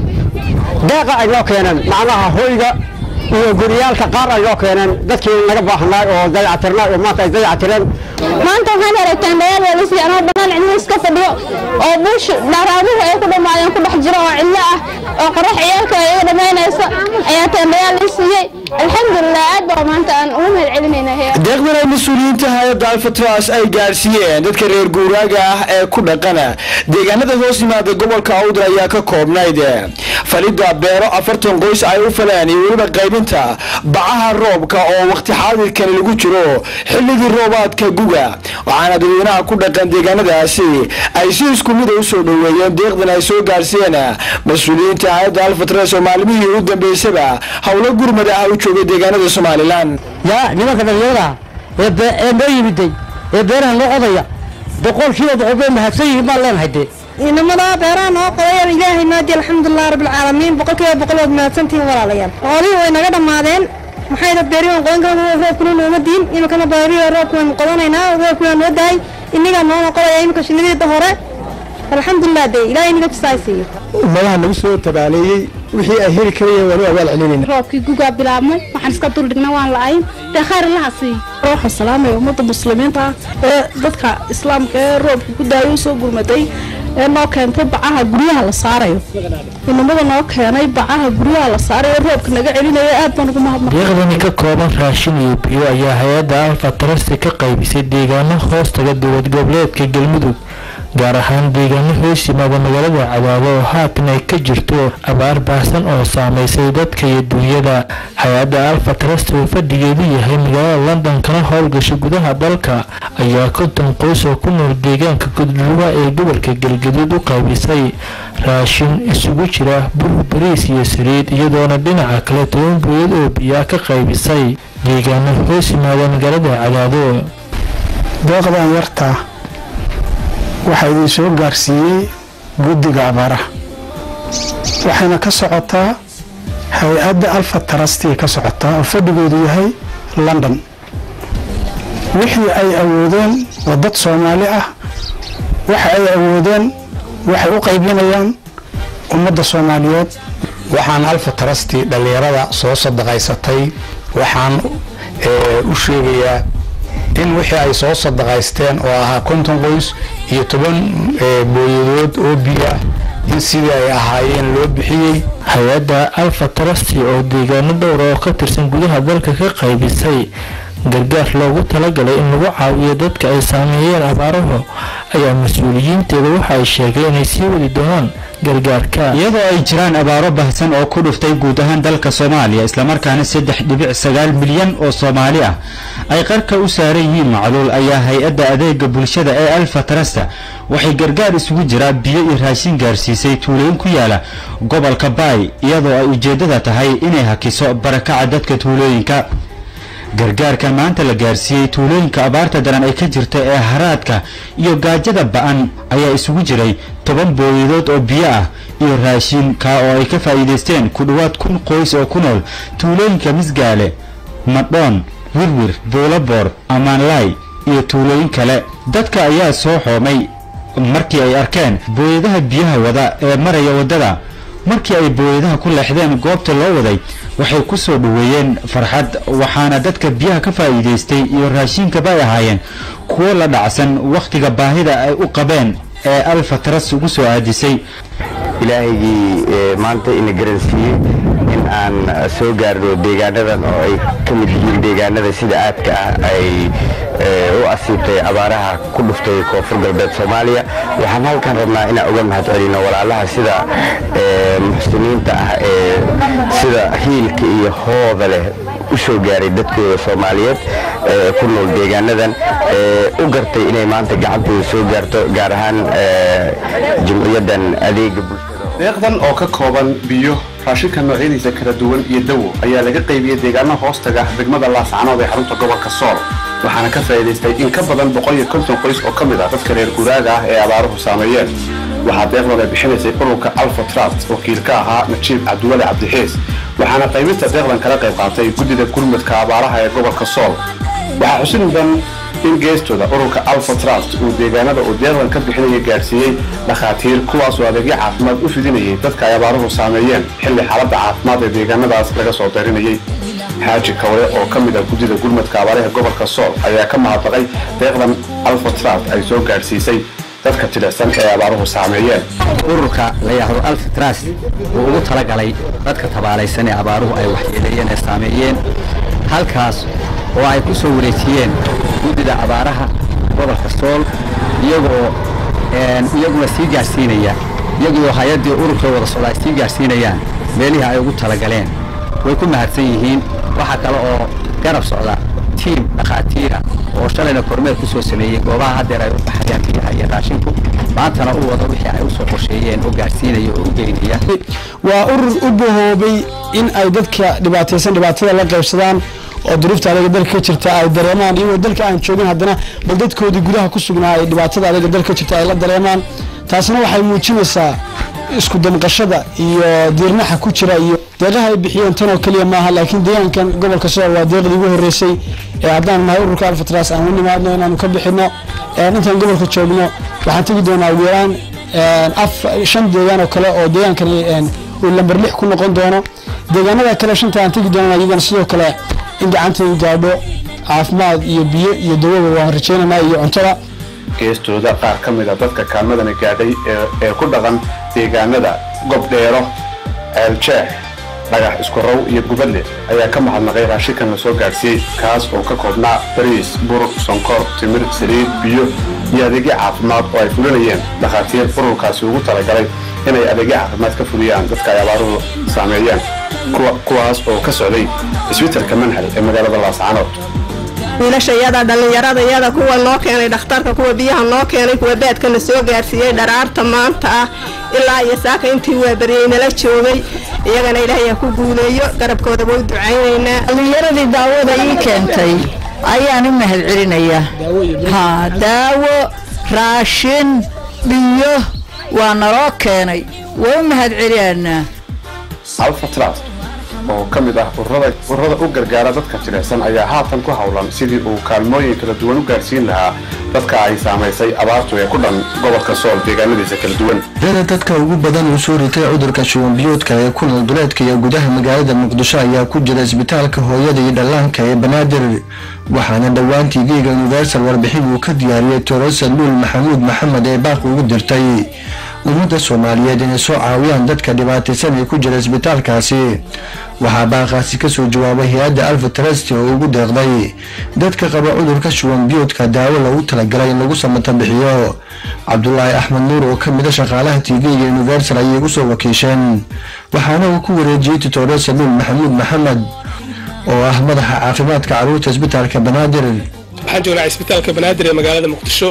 deeqa ay noo keeneen macnaha hoyga iyo guriyaalka qaar ay noo keeneen dadkii naga baahnaay oo dayacatirnaay oo maanta ay dayacatireen maanta waxaan helay teendhayaal weelisi anoo bannaan cidlo iska fadhiyo oo buush dhaaraabuhu ay ku dhammaadeen ku dhex jiro oo cidlo ah oo qorax ciyaalka ay iga dhammaynayso ayaa teendhayaal ii siiyey alxamdulilah aad baa maanta aan ugu mahad celinaynaa deeqdan ay mas-uuliyiinta hay-adda alfatras ay gaarsiiyeen dadka reer guuraaga ah ee ku dhaqana deegaanada hoos yimaada gobolka awdal ayaa ka koobnayd falidda beero afartan qoys ay u faleen iyo weliba qaybinta bacaha roobka oo waqti xaadirkani lagu jiro xilligii roobaadka guga waxaana dadweynaha ku dhaqan deegaanadaasi ay si isku mid u soo dhoweeyeen deeqdan ay soo gaarsiiyeen mas-uuliyiinta hay-adda alfatras oo maalmihii u dambeysaba howlo gurmad ah u joogay deegaanada somalilan yaa nimanka dhalinyarada ee noo yimiday ee beeraha noo qodaya boqolkiiba boqol bay mahadsan yihiin baan leenahay dee inamada beeraha noo qodayan ilaahay naadi alxamdulilah rabbilcaalamiin boqolkiiba boqol waad mahadsantihiin walaalayaal xoolihii way naga dhammaadeen maxay dad beerihi waan qodan karna roobkuna nooma diin iminkana beerihi roobka waan qodanaynaa roobkuna noo dahay innigaa noona qodaya iminka shinnidiida hore alxamdulilah dee ilaahay inaga jisaaysiiyo ummadaha nagu soo tabaaleeyey wixii ay heli karayeen waanu abaal celinayna roobkii gugaa bilaabmay waxaan iska duldhigna waan la-ayn dee khayr allaha siiyo waxaan salaamaya ummadda muslimiinta ah ee dadka islaamka ee roobka ku daayo usoo gurmatay ee noo keentay bacaha guryaha la saarayo inamada noo keenay bacaha guryaha la saarayo roobka naga celinaya aad baan ugu mahadnaq deeqdani ka kooban raashin iyo biyo ayaa hay-adda alfa trasti ka qaybisay deegaano hoostaga dowlad goboleedka galmudug gaar ahaan deegaano hoos yimaada magaalada cadaado oo haatan ay ka jirto abaar baahsan oo saameysay dadka iyo duunyada hay-adda alfa trust oo fadhigeedu yahay magaalada london kana howlgasha gudaha dalka ayaa konton qoys oo ku nool deegaanka gudluwa ee gobolka galgaduud u qaybisay raashin isugu jira bur bariis iyo saliid iyadoona dhinaca kale toban booyad oo biyaa ka qaybisay deegaano hoos yimaada magaalada cadaado deeqdan yarta waxaa idin soo gaarsiiyey guddiga abaaraha waxayna ka socotaa hay-adda alfa trasti ka socotaa oo fadhigoodu yahay london wixii ay awoodeen waa dad soomaali ah waxa ay awoodeen waxay u qaybinayaan ummadda soomaaliyeed waxaan alfa trasti dhallinyarada soo sadaqaysatay waxaan u sheegayaa in wixii ay soo sadaqaysteen oo ahaa konton qoys iyo toban booyadood oo biyo ah in sidii ay ahaayeen loo bixiyey hay-adda alfa trasti oo deegaano dhowra oo ka tirsan gudaha dalka ka qaybisay gargaar loogu talagalay in lagu caawiyo dadka ay saameeyeen abaaruhu ayaa mas-uuliyiinteeda waxa ay sheegeen inay sii wadi doonaan gargaarka iyadoo ay jiraan abaaro baahsan oo ku dhuftay guud ahaan dalka soomaaliya islamarkaana saddex dhibic sagaal milyan oo soomaali ah ay qarka u saaran yihiin macluul ayaa hay-adda adeega bulshada ee alfa trasta waxay gargaar isugu jiraa biyo iyo raashin gaarsiisay tuulooyin ku yaala gobolka baay iyadoo ay ujeeddada tahay inay hakiso barakaca dadka tuulooyinka gargaarkan maanta la gaarsiiyey tuulooyinka abaarta daran ay ka jirta ee haraadka iyo gaajada ba-an ayaa isugu jiray toban booyadood oo biyo ah iyo raashin kaa oo ay ka faa'iidaysteen ku dhowaad kun qoys oo ku nool tuulooyinka misgaale madhoon wirwir buulaboor amaanlaay iyo tuulooyin kale dadka ayaa soo xoomay markii ay arkeen booyadaha biyaha wada ee maraya waddada markii ay booyadaha ku leexdeen goobta loo waday waxay ku soo dhoweeyeen farxad waxaana dadka biyaha ka faa'iidaystay iyo raashinkaba ay ahaayeen kuwo la dhacsan wakhtiga baahida ay u qabeen ee alfa trust ugu soo aadisay. ilaahigii maanta ina garansiiyey in aan soo gaarno deegaanadan oo ay ka mid yihiin deegaanada sida aadka ah ay u asiibtay abaaraha ku dhuftay koonfur galbeed Soomaaliya. waxaan halkan rabnaa inaan uga mahadcelino walaalaha sida muxsiniinta ah ee sida hiilka iyo hooda leh u soo gaaray dadkooda Soomaaliyeed ee ku nool deegaanadan u gartay inay maanta gacantooda soo gaarto gaar ahaan jumciyadan adeega bulshada. deeqdan oo ka kooban biyo raashinka noocyadiisa kala duwan iyo dawo ayaa laga qaybiyey deegaano hoostaga degmada Laascaanood ee xarunta gobolka Sool waxaana ka faa'iideystay in ka badan boqol iyo konton qoys oo ka mid ah dadka reer guuraaga ah ee abaaruhu saameeyeen. waxaa deeqdan ay bixinaysay ururka Alpha Trust wakiil ka ahaa Najiib Cabdiwali Cabdixiis waxaana qaybinta deeqdan kala qayb qaatay guddiga gurmadka abaaraha ee gobolka Sool. waxaa xusid mudan in geestooda ururka Alpha Trust uu deegaanada uu deeqdan ka bixinaya gaarsiiyey dhakhaatiir kuwaas oo adeegyo caafimaad u fidinayay dadka ay abaaruhu saameeyeen xilli xaaladda caafimaad ee deegaanadaas laga soo darinayay. xaaji kawle oo ka mid ah guddiga gurmadka abaaraha gobolka Sool ayaa ka mahadnaqay deeqdan Alpha Trust ay soo gaarsiisay dadka jilicsan ee abaaruhu saameeyeen. ururka la yiraahdo Alpha Trust uu ugu talagalay dadka tabaalaysan ee abaaruhu ay waxyeeleeyeen ee saameeyeen halkaas oo ay ku soo wareejiyeen guddiga abaaraha gobolka Sool iyagoo een iyaguna sii gaarsiinaya iyagoo hay'adii ururka wada soo ay sii gaarsiinayaan meelaha ay ugu talagaleen. way ku mahadsan yihiin. waxa kale oo garab socda team dhakhaatiir oo shalayna kormeer ku soo sameeyay goobaha hadeer ay u baxayaan biyaha raashinku maantana uu wada wixii ay u soo qorsheeyeen oo gaarsiinaya oo u geynaya. waa urur u bohoobay in ay dadka dhibaataysan dhibaatada la qaybsadaan oo duruufta adeega dalka ka jirta ay dareemaan iyagoo dalka aan joogin haddana bal dadkoodii gudaha ku sugnaa ay dhibaatada adeega dalka ka jirta ay la dareemaan. taasina waxay muujinaysaa isku damqashada iyo diirnaxa ku jira iyo deeqaha ay bixiyeen tan oo kaliya maaha laakiin deegaankan gobolka Sool waa deeqdii ugu horeysay ee haddaan nahay ururka Alpha Trust aan u nimaadno inaanu ka bixino intaan gobolka joogno waxaan tagi doonaa ugu yaraan af shan deegaan oo kale oo deegaankan uu lambar lix ku noqon doono. deegaanada kale shanta aan tagi doonaa iyagana sidoo kale in gacantooda gaadho caafimaad iyo biyo iyo dawo waan rajaynaynaa iyo cuntada. geestooda qaar ka mid ah dadka kaalmadana gaadhay ee ku dhaqan deegaanada Gobdheero, Ceeljeex, Dhagax Isku Row iyo Gubadle ayaa ka mahadnaqay raashinkan la soo gaarsiiyey kaas oo ka koobnaa bariis, bur, sonkor, timir, saliid, biyo iyo adeegyo caafimaad oo ay fulinayeen dhakhaatiir ururkaasi ugu talagalay inay adeegyo caafimaad ka fuliyaan dadka ay abaaruhu saameeyeen kuwaas oo ka socday isbitaalka Manhal ee magaalada Laascaanood. wiilasha iyada dhalinyarada iyada kuwa noo keenay dhakhtarka kuwa biyaha noo keenay kuwa baadka la soo gaarsiiyey dharaarta maanta ah ilaa iyo saaka intii waa bariyay nala joogay iyagana ilaahay ku guuleeyo garabkooda way ducaynaynaa. dhalinyaradii daawada ii keentay ayaan u mahadcelinayaa. ha daawo raashin biyo waa naloo keenay waa u mahadcelinaynaa. Alpha Trust oo ka mid ah ururada ururada u gargaara dadka jilicsan ayaa haatan ku hawlan sidii uu kaalmooyin kala duwan u gaarsiin lahaa dadka ay saameysay abaartu ee ku dhan gobolka Sool deegaanadiisa kala duwan. dadka ugu badan oo soo ritay cudurka shuban biyoodka ee ku nool duleedka iyo gudaha magaalada Muqdisho ayaa ku jira isbitaalka hooyada iyo dhallaanka ee Banaadir waxaana dhawaan T V-ga Universal warbixin uu ka diyaariyay Torres Luul Maxamuud Maxamed ee baaq ugu dirtay ummadda Soomaaliyeed inay soo caawiyaan dadka dhibaataysan ee ku jira isbitaalkaasi. waxaa baaqaasi ka soo jawaabay hay'adda Alpha Trust oo ugu deeqday dadka qaba cudurka shuban biyoodka daawo lagu talagalay in lagu samata bixiyo. Cabdullaahi Axmed Nuur oo ka mid ah shaqaalaha T V-ga Universal ayay ugu soo wakiisheen waxaana uu ku wareejiyay Torres Luul Maxamuud Maxamed oo ah madaxa caafimaadka carruurta isbitaalka Banaadir. waxaan joognaa isbitaalka Banaadir ee magaalada Muqdisho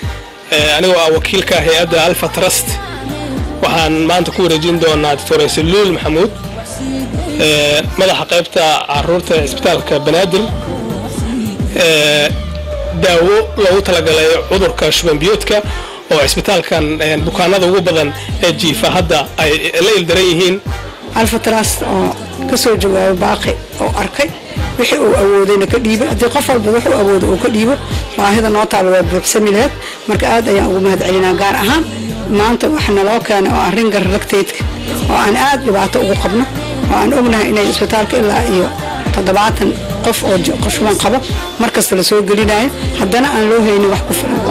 anigoo ah wakiilka hay'adda Alpha Trust waxaan maanta ku wareejin doonaa Torres Luul Maxamuud madaxa qaybta carruurta isbitaalka Banaadir daawo loogu talagalay cudurka shuban biyoodka oo isbitaalkan bukaanada ugu badan ee jiifa hadda ay la ildaran yihiin. Alpha Trust oo ka soo jawaabay baaqi oo arkay wixii uu awoodayna ka dhiibay haddii qof walba wuxuu awoodo uu ka dhiibo baahida noo taal waa buuxsami lahayd marka aad ayaan ugu mahadcelinaa gaar ahaan maanta waxa naloo keenay oo arrin garragteedka oo aan aad dhibaato ugu qabno oo aan ognahay inay isbitaalka ilaa iyo toddobaatan qof oo qashwan qabo markasta la soo gelinayo haddana aan loo haynin wax ku filan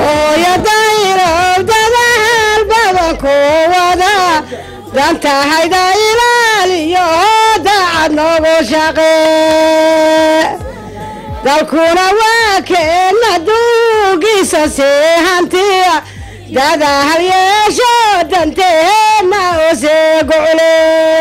danta hayda ilaaliyo daacad noogu shaqee dalkuna waa keena duugiisa sii hantiya dada hal yeesho danteena usii gucule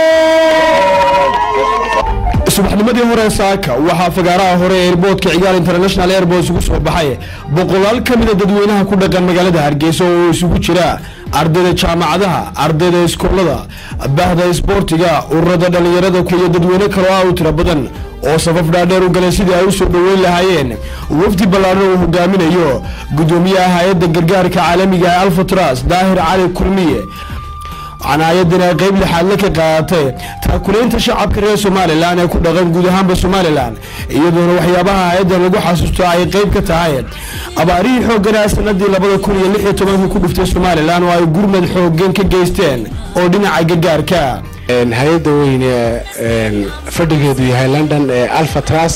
subaxnimadii hore saaka waxaa fagaaraha hore ee airportka cigaal international airport isugu soo baxay boqolaal ka mid a dadweynaha ku dhaqan magaalada Hargeysa oo isugu jira ardayda jaamacadaha ardayda iskoolada bahda isboortiga ururada dhalinyarada iyo dadweyne kale oo u tiro badan oo safaf dhaadheer u galay sidii ay u soo dhaweyn lahaayeen wafdi ballaaran oo hogaaminayo gudoomiyaha hay'adda gargaarka caalamiga ee Alpha Trust Daahir Cali Kulmiye عنايدنا قيب لحال لك قاطع تاكلين تشعب كريه سوماليلاند ee ku dhaqan guud ahaanba Soomaaliland iyadoo waxyaabaha hay'adda lagu xasuusto ay qayb ka tahay abaarihi xooggan sanadii laba kun iyo lix iyo toban ku dhuftay Soomaaliland oo ay gurmad xooggan ka geysteen oo dhinaca gargaarka hay'adda weyn ee fadhigeedu yahay London ee Alpha Trust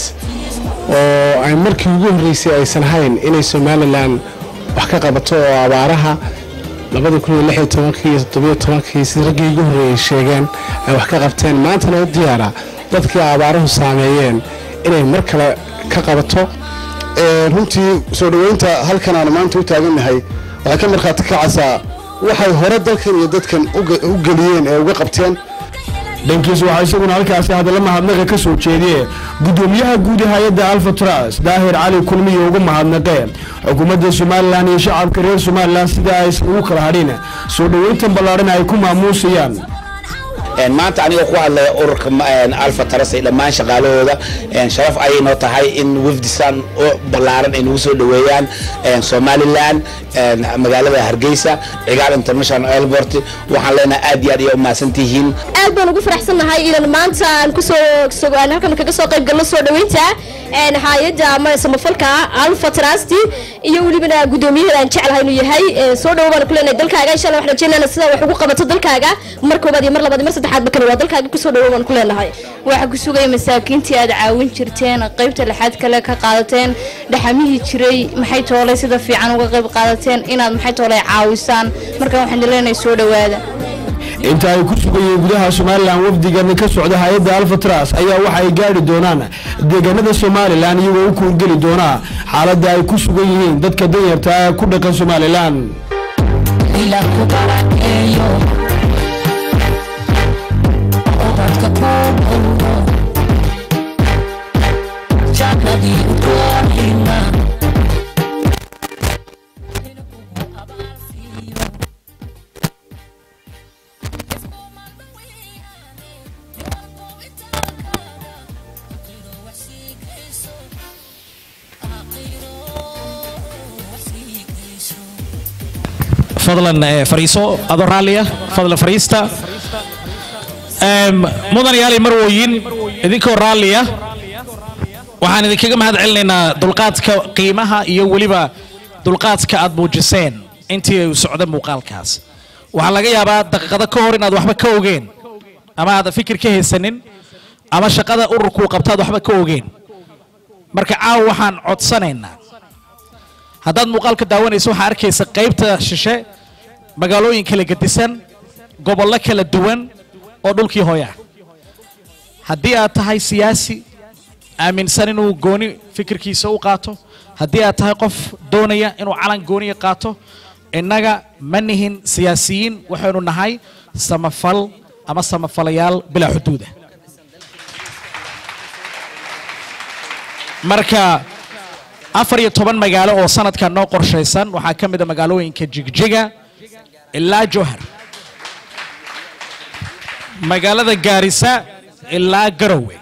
oo ay markii ugu horeysay aysan hayn inay Soomaaliland wax ka qabato oo abaaraha labada kun iyo lix iyo toban iyo toddoba iyo toban sida ragii ugu horeeyay sheegeen ay wax ka qabteen maantana u diyaara dadkii abaaruhu saameeyeen inay mar kale ka qabato ee runtii soo dhaweynta halkan aan maanta u taaganahay waxa ka marxaati ka casa waxay hore dalkan iyo dadkan u galiyeen ee uga qabteen dhankiisa waxaa isaguna halkaasi hadalla mahadnaqa ka soo jeediyay gudoomiyaha guud ee hay'adda Alpha Trust Daahir Cali Kulmiye ugu mahadnaqay xukuumadda Soomaaliland iyo shacabka reer Soomaaliland sida ay ugu kala hadheen soo dhaweynta ballaaran ay ku maamuusayaan een maanta aniga ku hadlay ururka Alpha Trust ee dhammaan shaqaalahooda een sharaf ay noo tahay in wafdisan oo ballaaran ay ugu soo dhaweeyaan een Soomaaliland een magaalada Hargeysa cigaal international airport waxaan leenahay aad iyo aad u maasantihiin aad baan ugu faraxsanahay inaan maanta aan ku soo sogaan halkan kaga soo qayb galno soo dhaweynta een hay'adda ama samafalka Alpha Trust iyo waliba gudoomiyaha aan jecelahay inuu yahay soo dhawaad ku leenahay dalkaaga insha Allah waxaan rajaynaynaa sida wax ugu qabato dalkaaga markoobaad iyo mar labaad mar saddexaad bakar waa dalkaaga ku soo dhawaad ku leenahay waxa ku sugay masaakiintii aad caawin jirteen qaybta lixaad kale ka qaadateen dhaxamihii jiray maxay toolay sida fiican uga qayb qaadateen inaad maxay toolay caawisaan marka waxaan leenahay soo dhawaada inta ay ku sugayeen gudaha Soomaaliland wafdigan ka socda hay'adda Alpha Trust ayaa waxa ay gaari doonaan deegaanada Soomaaliland iyagoo ku geli doona xaaladda ay ku sugan yihiin dadka danyarta ah ku dhaqan Soomaaliland ila ku barakeeyo oo dadka ku jannadi ku ina فضلا فريسو أدو رالية فضلا فريستا مدن يالي مرويين إذنكو رالية وحان إذن كيغم هاد علينا دلقاتك قيمها إيو وليبا دلقاتك أدبو جسين انتي سعودة مقال كاس وحان لغا يابا دقيقة كورين أدو وحبا كوغين أما هذا فكر كيه السنين أما شقادة أركو قبتاد وحبا كوغين مركا عاو وحان عدسانينا haddaad muuqaalka daawanayso waxaa arkaysa qaybta shishe magaalooyin kala gedisan gobollo kala duwan oo dhulkii hooya haddii aad tahay siyaasi aaminsan inuu gooni fikirkiisa u qaato haddii aad tahay qof doonaya inuu calan gooniya qaato innaga ma nihin siyaasiyiin waxaynu nahay samafal ama samafalayaal bilaa xuduuda marka afar iyo toban magaalo oo sanadkan noo qorshaysan waxaa ka mid ah magaalooyinka Jigjiga ilaa Jowhar magaalada Gaarisa ilaa Garowe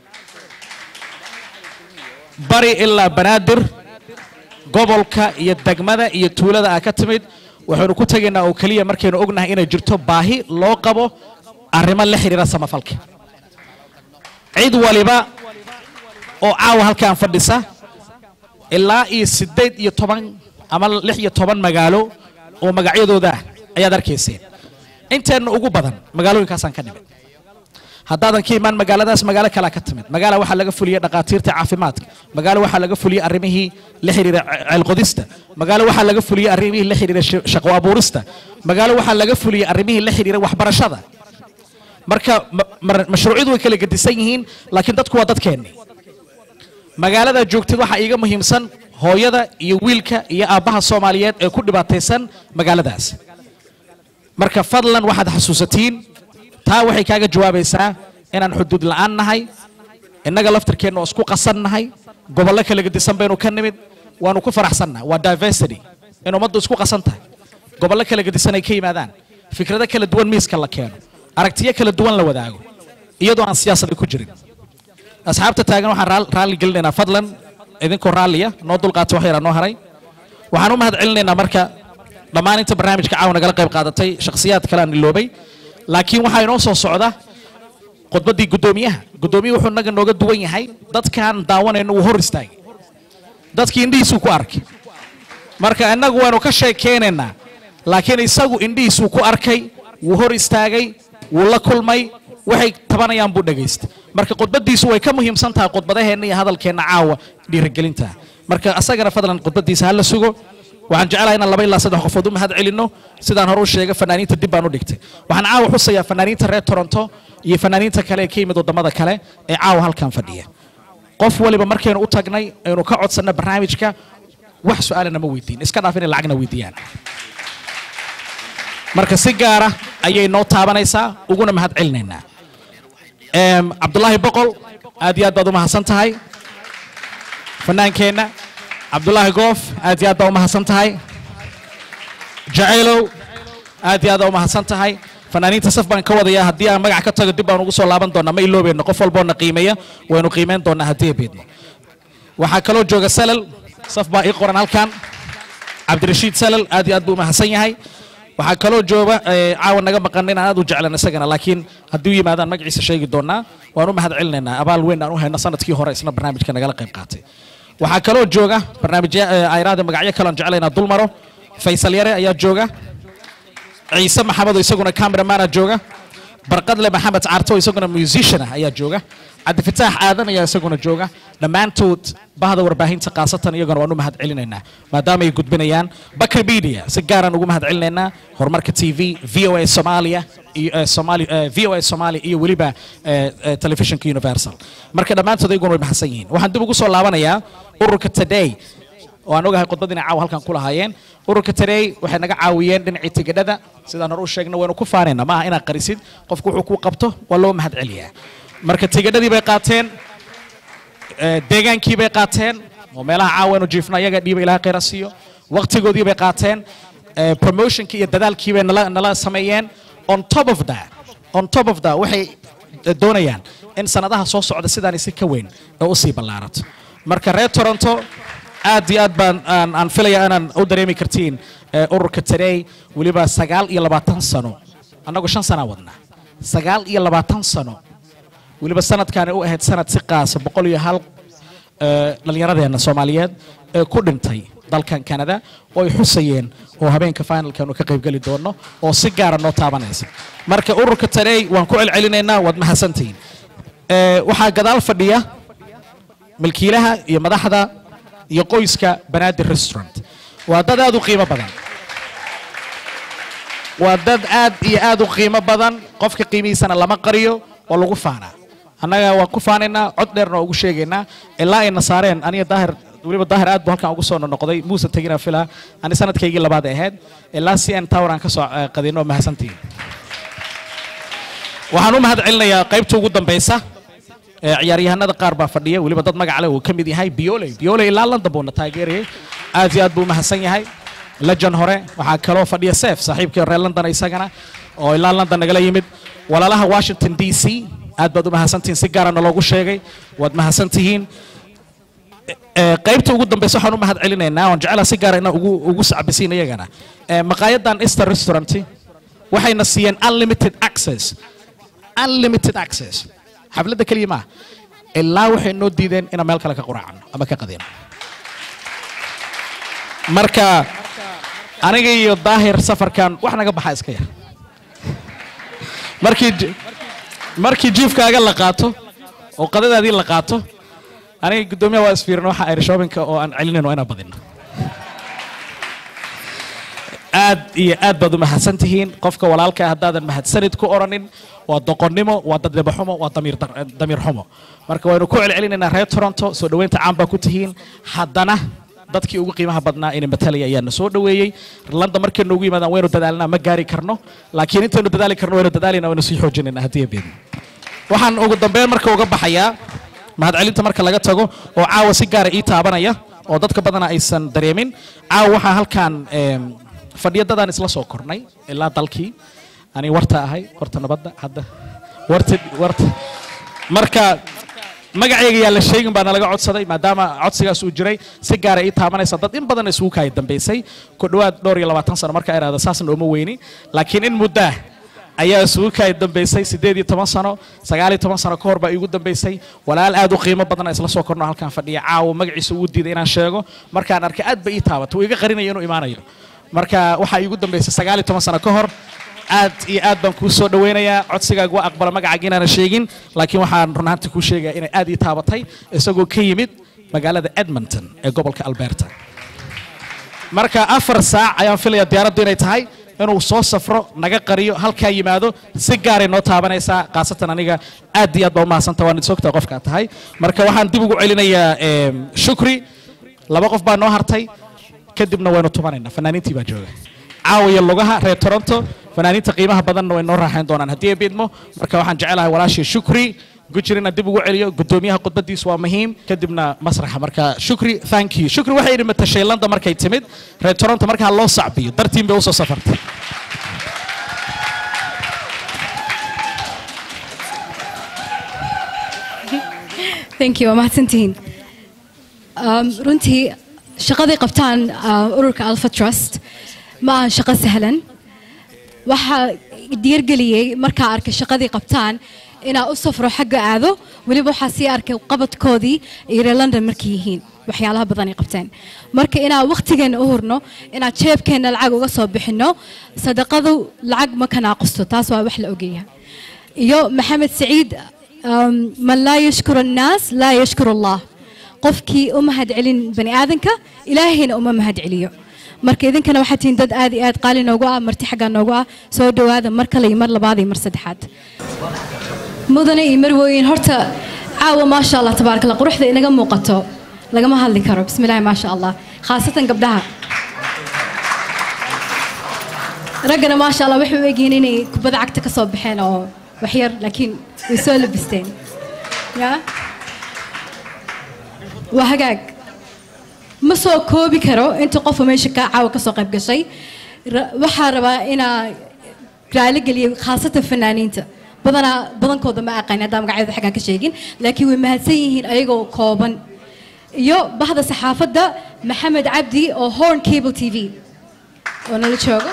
bari ilaa Banaadir gobolka iyo degmada iyo tuulada ah ka timid waxaanu ku tageynaa oo kaliya markaynu ognahay inay jirto baahi loo qabo arrimo la xiriira samafalka cid waliba oo caawa halkaan fadhisa ilaa iyo sideed iyo toban ama lix iyo toban magaalo oo magacyadooda ayaad arkayseen inteena ugu badan magaalooyinkaasaan ka nimid haddaadan ka imaan magaaladaas magaalo kalaa ka timid magaala waxaa laga fuliyey dhaqaatiirta caafimaadka magaalo waxaa laga fuliyey arrimihii la xiriira ceelqodista magaalo waxaa laga fuliyey arrimihii la xiriira shaqo abuurista magaalo waxaa laga fuliyey arrimihii la xiriira waxbarashada marka mashruucyadu way kala gedisan yihiin laakiin dadku waa dadkeenni magaalada joogtid waxaa iiga muhiimsan hooyada iyo wiilka iyo aabbaha soomaaliyeed ee ku dhibaataysan magaaladaas marka fadlan waxaad xasuusatiin taa waxay kaaga jawaabaysaa inaan xuduud la'aan nahay innaga laftirkeenna oo isku qasan nahay gobollo kala gedisan baynu ka nimid waanu ku faraxsannahay waa diversity in ummaddu isku qasan tahay gobollo kala gedisan ay ka yimaadaan fikrado kala duwan miiska la keeno aragtiyo kala duwan la wadaago iyadoo aan siyaasad ku jirin asxaabta taagan waxaan raalli gelinaynaa fadlan idinkoo raalliya noo dulqaata wax yaraa noo haray waxaan u mahad celinaynaa marka dhammaan inta barnaamijka caawa nagala qayb qaadatay shakhsiyaad kale aan iloobay laakiin waxaa inoo soo socda khudbaddii guddoomiyaha guddoomiyuhu wuxuu naga nooga duwan yahay dadkaan daawanayno uu hor istaagay dadkii indhihiisuu ku arkay marka innagu waanu ka sheekeynaynaa laakiin isagu indhihiisuu ku arkay wuu hor istaagay wuu la kulmay waxay tabanayaan buu dhegaystay marka khudbaddiisu way ka muhiimsan tahay khudbadaheenna iyo hadalkeenna caawa dhiirigelinta marka asagana fadlan khudbaddiisa ha la sugo waxaan jecelahay inaan laba ilaa saddex qofood u mahad celinno sidaan hore u sheegay fanaaniinta dib baan u dhigtay waxaan caawa xusayaa fanaaniinta reer toronto iyo fanaaniinta kale ee ka yimid waddamada kale ee caawa halkan fadhiya qof waliba markaynu u tagnay aynu ka codsanna barnaamijka wax su-aalana ma weydiin iska dhaaf inay lacagna weydiiyaan marka si gaara ayay noo taabanaysaa uguna mahad celinaynaa cabdulaahi boqol aad iyo aad baad u mahadsan tahay fanaankeenna cabdulaahi goof aad iyo aad baa u mahadsan tahay jacaylow aad iyo aad baa u mahadsan tahay fanaaniinta saf baan ka wadayaa haddii aan magac ka tago dib baan ugu soo laaban doonaa ma iloobayno qof walboona qiimeeya waynu qiimeyn doonaa haddii beedno waxaa kaloo jooga salal saf baa ii qoran halkan cabdirashiid salal aad iyo aad buu u mahadsan yahay waxaa kaloo jooga caawa naga maqan inaan aad u jeclan isagana laakiin haddii u yimaadaan magaciisa sheegi doonaa waan u mahad celinaynaa abaal weyn aan u hayno sanadkii hore isna barnaamijka nagala qayb qaatay waxaa kaloo jooga barnaamijya ayraada magacyo kale aan jeclaynaa dul maro faysal yare ayaa jooga ciise maxamedo isaguna cameramana jooga barqadle maxamed caarto isaguna musician ah ayaa jooga cabdifataax aadan ayaa isaguna jooga dhammaantood bahda warbaahinta khaasatan iyaguna waan u mahad celinaynaa maadaama ay gudbinayaan bakri media si gaaraan ugu mahad celinaynaa horumarka t v v o a soomaaliya iyo soomaali v o a soomaaliya iyo weliba telefishinka universal marka dhammaantood iyaguna way mahadsan yihiin waxaan dib ugu soo laabanayaa ururka today oo aan ogahay khudbadiina caawa halkan ku lahaayeen ururka today waxay naga caawiyeen dhinacii tigidhada sidaan hore u sheegnay waynu ku faanaynaa maaha inaad qarisid qofku wuxuu ku qabto waa loo mahad celiyaa marka tigidhadii bay qaateen deegaankii bay qaateen oo meelaha caawaynu jiifno iyaga dhiiba ilaha khayra siiyo waqtigoodii bay qaateen promotionkii iyo dadaalkii bay nala nala sameeyeen on top of that on top of that waxay doonayaan in sanadaha soo socda sidaani si ka weyn oo usii ballaarato marka reer toronto aad iyo aad baan aan aan filaya inaan u dareemi kartiin ururka today weliba sagaal iyo labaatan sano annagu shan sana wadnaa sagaal iyo labaatan sano weliba sanadkaani u ahayd sanad si qaasa boqol iyo hal dhallinyaradeenna soomaaliyeed ee ku dhintay dalkan canada oo ay xusayeen oo habeenka finalkan ka qaybgeli doono oo si gaara noo taabanaysa marka ururka today waan ku celcelinaynaa waad mahadsantihiin waxaa gadaal fadhiya milkiilaha iyo madaxda iyo qoyska banaadir restaurant waa dad aad u qiimo badan waa dad aad iyo aad u qiimo badan qofka qiimihiisana lama qariyo oo lagu faanaa annaga waan ku faanaynaa cod dheerna ugu sheegaynaa ilaa ay nasaareen aniga daahir weliba daahir aad buu halkan ugu soo noqday muusan tegina filaa ani sanadkaygii labaad ahayd ilaa c n tower aan ka soo qadino mahadsantihiin waxaan u mahad celinayaa qaybta ugu dambaysa ciyaaryahanada qaar baa fadhiya weliba dad magac leh uu ka mid yahay biole biole ilaa london buuna taageerayay aad iyo aad buu mahadsan yahay lejan hore waxaa kaloo fadhiya sef saaxiibkii reer london isagana oo ilaa london nagala yimid walaalaha washington d c aad baad u mahadsantihiin si gaarana loogu sheegay waad mahadsantihiin qaybta ugu dambaysa waxaan u mahad celinaynaa waan jeclaa si gaara inaan ugu ugu sacbisiin iyagana maqaayadan easter restaurant waxayna siiyeen unlimited access unlimited access xafladda keliya maaha ilaa waxay noo diideen inaan meel kale ka quraacno ama ka qadino marka aniga iyo daahir safarkan wax naga baxa iska yar markii markii jiifkaaga la qaato oo qadadaadii la qaato aniga gudoomiyaha waa isfiirino waxa ay shoppingka oo aan celinayno inaan badino aad iyo aad baad u mahadsantihiin qofka walaalka haddaadan mahadsanid ku oranin waa doqonnimo waa dadnimo xumo waa damiir damiir xumo marka waynu ku celcelinaynaa reer Toronto soo dhaweynta caan baa ku tihiin haddana dadkii ugu qiimaha badnaa inay matalaya ayaana soo dhaweeyay London markay noogu yimaadaan waynu dadaalnaa ma gaari karno laakiin intaynu dadaali karno waynu dadaalina waynu sii xoojinaynaa haddii ay beedin waxaan ugu dambeyn marka uga baxayaa mahadcelinta marka laga tago oo caawa si gaar ah ii taabanaya oo dadka badana aysan dareemin caawa waxaa halkan fadhiyadadaan isla soo kornay ilaa dalkii ani warta ahay warta nabadda hadda warta warta marka magacayga yaa la sheegin baa nalaga codsaday maadaama codsigaas uu jiray si gaar ah ii taabanaysa dad in badan isugu kaay dambeysay ku dhawaad dhowr iyo labaatan sano marka iraada saasna uma weyni laakiin in muddo ayaa isugu kaay dambeysay sideed iyo toban sano sagaal iyo toban sano ka hor baa igu dambeysay walaal aad u qiimo badan isla soo korno halkan fadhiya caawa magaciisa uu diiday inaan sheego markaan arkay aad ba ii taabatay iga qarinayo inuu imaanayo marka waxa igu dambeysay sagaal iyo toban sano ka hor aad iyo aad baan kuu soo dhaweynayaa codsigaaga waa aqbala magacaaga inaan sheegin laakiin waxaan run ahaantii kuu sheegaa inay aad ii taabatay isagoo ka yimid magaalada Edmonton ee gobolka Alberta marka afar saac ayaan filayaa diyaaraddu inay tahay inuu soo safro naga qariyo halkaa yimaado si gaar ah noo taabanaysaa qaasatan aniga aad iyo aad baa u mahadsantahay waan isogtaa qofka tahay marka waxaan dib ugu celinayaa shukri laba qof baa noo hartay kadibna waynu tubanaynaa fanaaniintii baa jooga caawiya lugaha reer Toronto fanaaniinta qiimaha badanna way noo raaxayn doonaan haddii ay beedmo marka waxaan jecelahay walaashii shukri gujirina dib ugu celiyo gudoomiyaha khudbadiisu waa muhiim kadibna masraxa marka shukri thank you shukri waxay idhi matashay London markay timid reer Toronto marka loo sacbiyo dartiin bay u soo safartay thank you mahadsantiin um runtii shaqadii qabtaan ururka Alpha Trust ma aha shaqo sahlan waxa diirgeliyay marka arkay shaqadii qabtaan inaa u safro xagga aado waliba waxa si arkay qabadkoodii iyo London markii yihiin waxyaalaha badan ay qabteen marka inaa waqtigeena u hurno inaa jeebkeena lacag uga soo bixino sadaqadu lacag ma kana qasto taas waa wax la ogeeyaa iyo Maxamed Saciid man la yashkuru an-nas la yashkuru Allah qofkii u mahad celin bani aadanka ilaahayna uma mahad celiyo marka idinkana waxaad tihiin dad aad iyo aad qaali noogu ah marti xagga noogu ah soo dhawaada mar kale iyo mar labaad iyo mar saddexaad mudane iyo marwooyin horta caawa maasha Allah tabaaraka Allah quruxda inaga muuqato lagama hadli karo bismillah maasha Allah khaasatan gabdhaha ragana maasha Allah waxay u eegeen inay kubada cagta ka soo baxeen oo wax yar laakiin way soo labisteen ya وهجاج مسوا كوبي كرو أنت قفوا ماشي كعاو كسوق بقشي وحاربا إنا قالك اللي خاصة الفنانين تا بدنا بدنا كودا ما أقينا دام قاعد حاجة كشيء لكن ومهسيين أيجو كوبن يو بهذا الصحافة ده محمد عبدي أو هورن كيبل تي في وانا اللي شوقه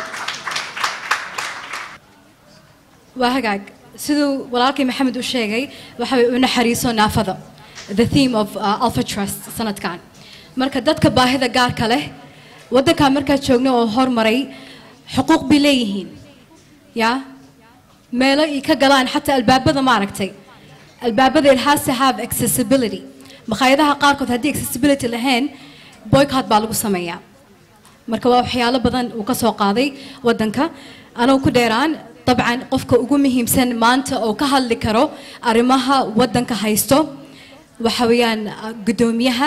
وهجاج سيدو ولكن محمد وشيء وحبي ونحريسو نافذة the theme of uh, Alpha Trust sanad kan marka dadka baahida gaarka leh wadanka marka joogno oo hormaray xuquuq bi leeyihiin ya meelo ay ka galaan xataa albaabada ma aragtay albaabada it has to have accessibility maqaayadaha qaarkood haddii accessibility lahayn boycott baa lagu sameeyaa marka waa waxyaalo badan uu ka soo qaaday wadanka anoo ku dheeraan طبعا qofka ugu muhiimsan maanta oo ka hadli karo arrimaha wadanka haysto وحويان قدوميها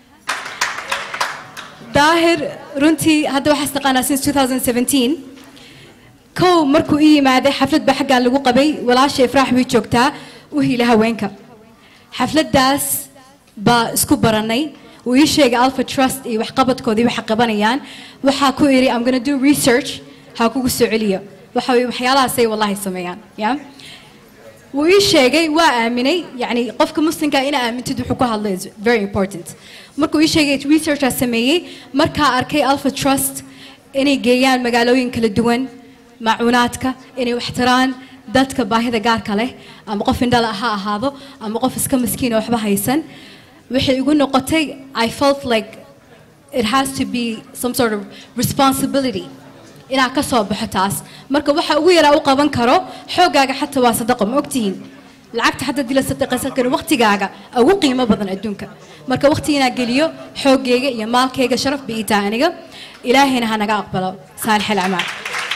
ظاهر رنتي هذا واحد استقانا since twenty seventeen كو مركو إيه ماذا حفلة بحق اللي قبي ولا شيء فرح بيجوكتا وهي لها وينك حفلة داس بسكوبراني ويشيء ألفا تراست إيه وحقبت كودي وحقبانيان وحاكو إيري I'm gonna do research حاكو السعودية وحوي وحيالها سي والله سميان يا ويشيء وآمني يعني قفك مسلم كائنا آمن تدو الله is very important مركو يشيء research أسميه مركا أركي ألفا تراست إني جيان مقالوين كل الدول معوناتك إني واحتران دتك باهذا جارك له أم قف إندلا ها هذا أم قف إسكم مسكين وحبه هيسن وحي يقول نقطي I felt like it has to be some sort of responsibility إن كسب بحتاس مركب وح ويرا وقبن كرو حوجا حتى وصدقهم أكتين lacagta hadda dila sadaqaysan karo waqtigaaga ugu qiimo badan adduunka marka waqtigiina geliyo xoogayga iyo maalkayga sharaf bay ii tahay aniga ilaahayna ha naga aqbalo saalix alacmaal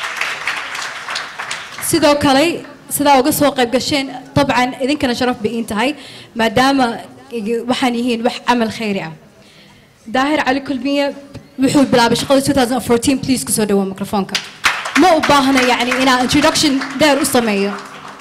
sidoo kale sidaa uga soo qayb gasheen dabcan idinkana sharaf bay ii tahay maadaama waxaan yihiin wax camal khayri ah daahir cali kulmiye wuxuu bilaabay shaqada two thousand fourteen please ku soo dhawo mikrofoonka ma u baahna yani inaan introduction dheer u sameeyo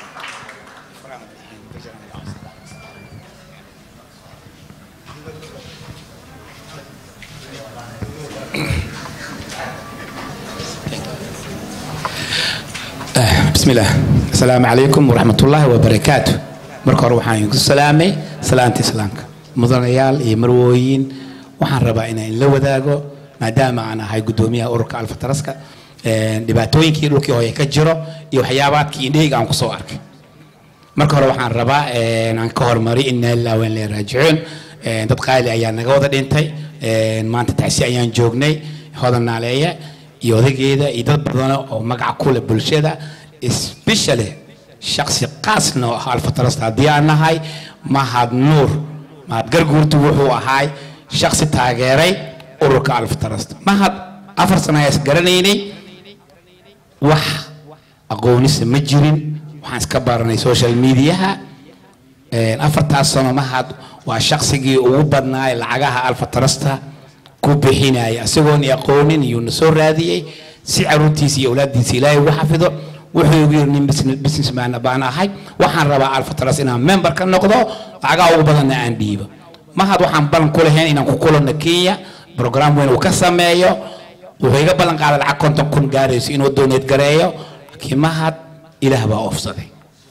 بسم الله السلام عليكم ورحمة الله وبركاته مركور وحان يقول سلامي سلامتي سلامك مدنيال إيه مرويين وحان ربائنا إن لو ذاقو ما دام أنا هاي قدوميها أورك ألف ترسكا دباتوين كي روكي هو يكجرو يو حيابات كي إنديق عن قصوارك مركور وحان ربا عن كهر مري إن الله وين لي راجعون dad qaali ayaa naga wada dhintay maanta taasi ayaan joognay hodan naaleeya iyo odageeda iyo dad badan oo magac ku leh bulshada especially shakhsi qaasna oo Alfa Trust hadii aan nahay mahad nuur mahad garguurtu wuxuu ahaay shakhsi taageeray ururka Alfa Trust mahad afar sano ayaan garanaynay wax aqoonisa ma jirin waxaan iska baranay social media afartaas sano mahad waa shakhsigii ugu badnaa lacagaha Alfa Trust ku bixinay asagoon aqoonin iyo soo raadiyay si caruurtiisa iyo awlaadiisa Ilaahay ugu xafido wuxuu ugu yeernay businessman baan ahay waxaan rabaa Alfa Trust inaan member ka noqdo lacagaha ugu badan aan dhiibo mahad waxaan balan ku lahayn inaan ku kulano Kenya program weyn uu ka sameeyo wuxuu iga balan qaaday lacag konton kun gaarayso inuu donate gareeyo laakiin mahad Ilaah baa ofsaday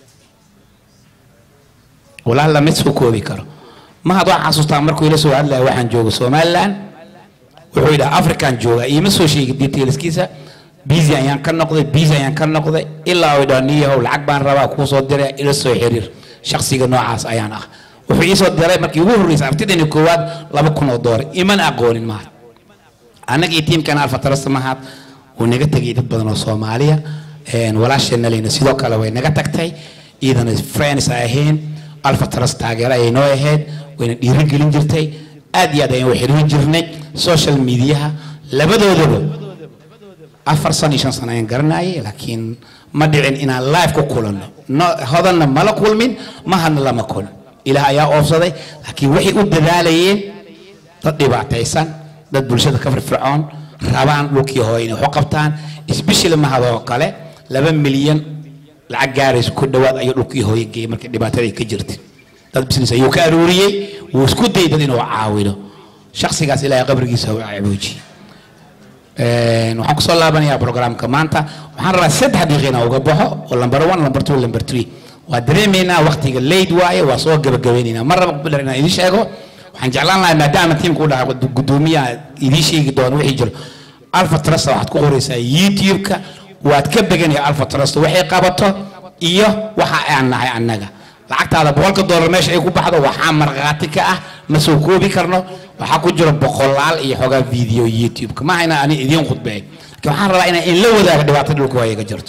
walaal la mid soo koobi karo mahad waxaan xasuustaa markuu ila soo hadlay waxaan joogo Somaliland wuxuu yidhaa African jooga iima soo sheegay detailskiisa busy ayaan ka noqday busy ayaan ka noqday ilaa uu dhaaniyo lacag baan rabaa ku soo diray ila soo xiriir shakhsiga noocaas ayaan ah wuxuu ii soo diray markii ugu horreysay artidani koowaad laba kun oo doolar iman aqoonin mahad anagii tiimkan Alfa Trust mahad uu naga tagay dad badan oo Soomaaliya een walaashana leena sidoo kale way naga tagtay iidana friends ahayn Alfa Trust taageero ay noo ahayd wayna dhiirigelin jirtay aad iyo aad ayaan u xiriirin jirnay social media labadoodaba afar sano iyo shan sano ayaan garanayay laakiin ma dhicin inaan live ku kulano hodanna mala kulmin mahadna lama kulmin ilaah ayaa oofsaday laakiin waxay u dadaalayeen dad dhibaataysan dad bulshada ka firfircoon rabaan dhulkii hooyo inay wax qabtaan especially mahadoo kale laba milyan lacag gaarayso ku dhawaad ayuu dhulkii hooyo geeyay markii dhibaatada ka jirtay dad business ayuu ka aruuriyay wuu isku dayay dad inuu caawino shakhsigaas ilaahay qabrigiisa u caabuji een waxaan ku soo laabanayaa programka maanta waxaan rabaa saddex daqiiqo uga baxo oo number one number two number three waa dareemeynaa waqtiga late waaye waa soo gabagabeynayna mar raba ku inaan idin sheego waxaan jeclaan lahaa maadaama tiimku u dhahay gudoomiyaha idin sheegi doono wixii jiro Alfa Trust waxaad ku qoraysaa YouTube-ka waad ka beganaya Alfa Trust waxay qabato iyo waxa aan nahay annaga lacagtaada boqolka doolar meesha ay ku baxdo waxa marqaati ka ah ma soo koobi karno waxa ku jira boqolaal iyo xogaa video YouTube-ka ma hayna ani idin khudbay laakiin waxaan rabaa inaan in la wadaago dhibaatada dhulka ay ka jirto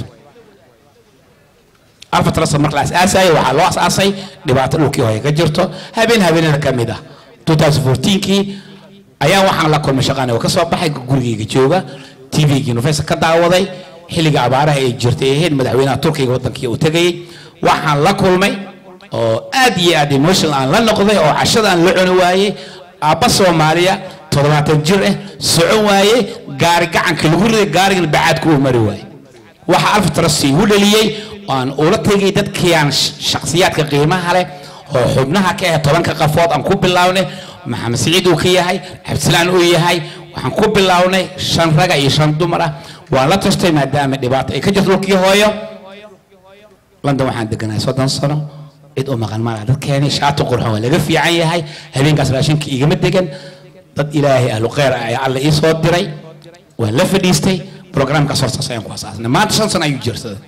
Alfa Trust marka la aasay waxa loo aasay dhibaatada dhulka ay ka jirto habeen habeenada kamid ah twenty fourteen-kii ayaa waxaan la kulmay shaqaan oo ka soo baxay gurigeyga jooga T V-ga Universal ka daawaday xilliga abaaraha ay jirtay ee madaxweynaha Turkiga wadankii uu tagay waxaan la kulmay oo aad iyo aad emotional aan la noqday oo cashada aan la cuni waayay aabba Soomaaliya toddobaatan jir ah socon waayay gaari gacanka lagu riday gaarigan bacaad ku mari waayay waxa Alfa Trust uu dhaliyay aan ula tagay dadkii aan shakhsiyaadka qiimaha leh oo xubnaha ka ah tobanka qafood aan ku bilawnay maxamed Saciid uu ka yahay Abdisalaan uu yahay waxaan ku bilawnay shan raga iyo shan dumar ah waa la tastay maadaama dhibaato ay ka jirto dhulkii hooyo London waxaan deganahay soddon sano cid oo maqan ma dadkeeni shaati qurxoon waa laga fiican yahay habeenkaas raashinka igama degan dad Ilaahay ahlu khayr ay alla ii soo diray waa la fadhiistay programka sortaas ayaan ku asaasnay maanta shan sano ayuu jirsaday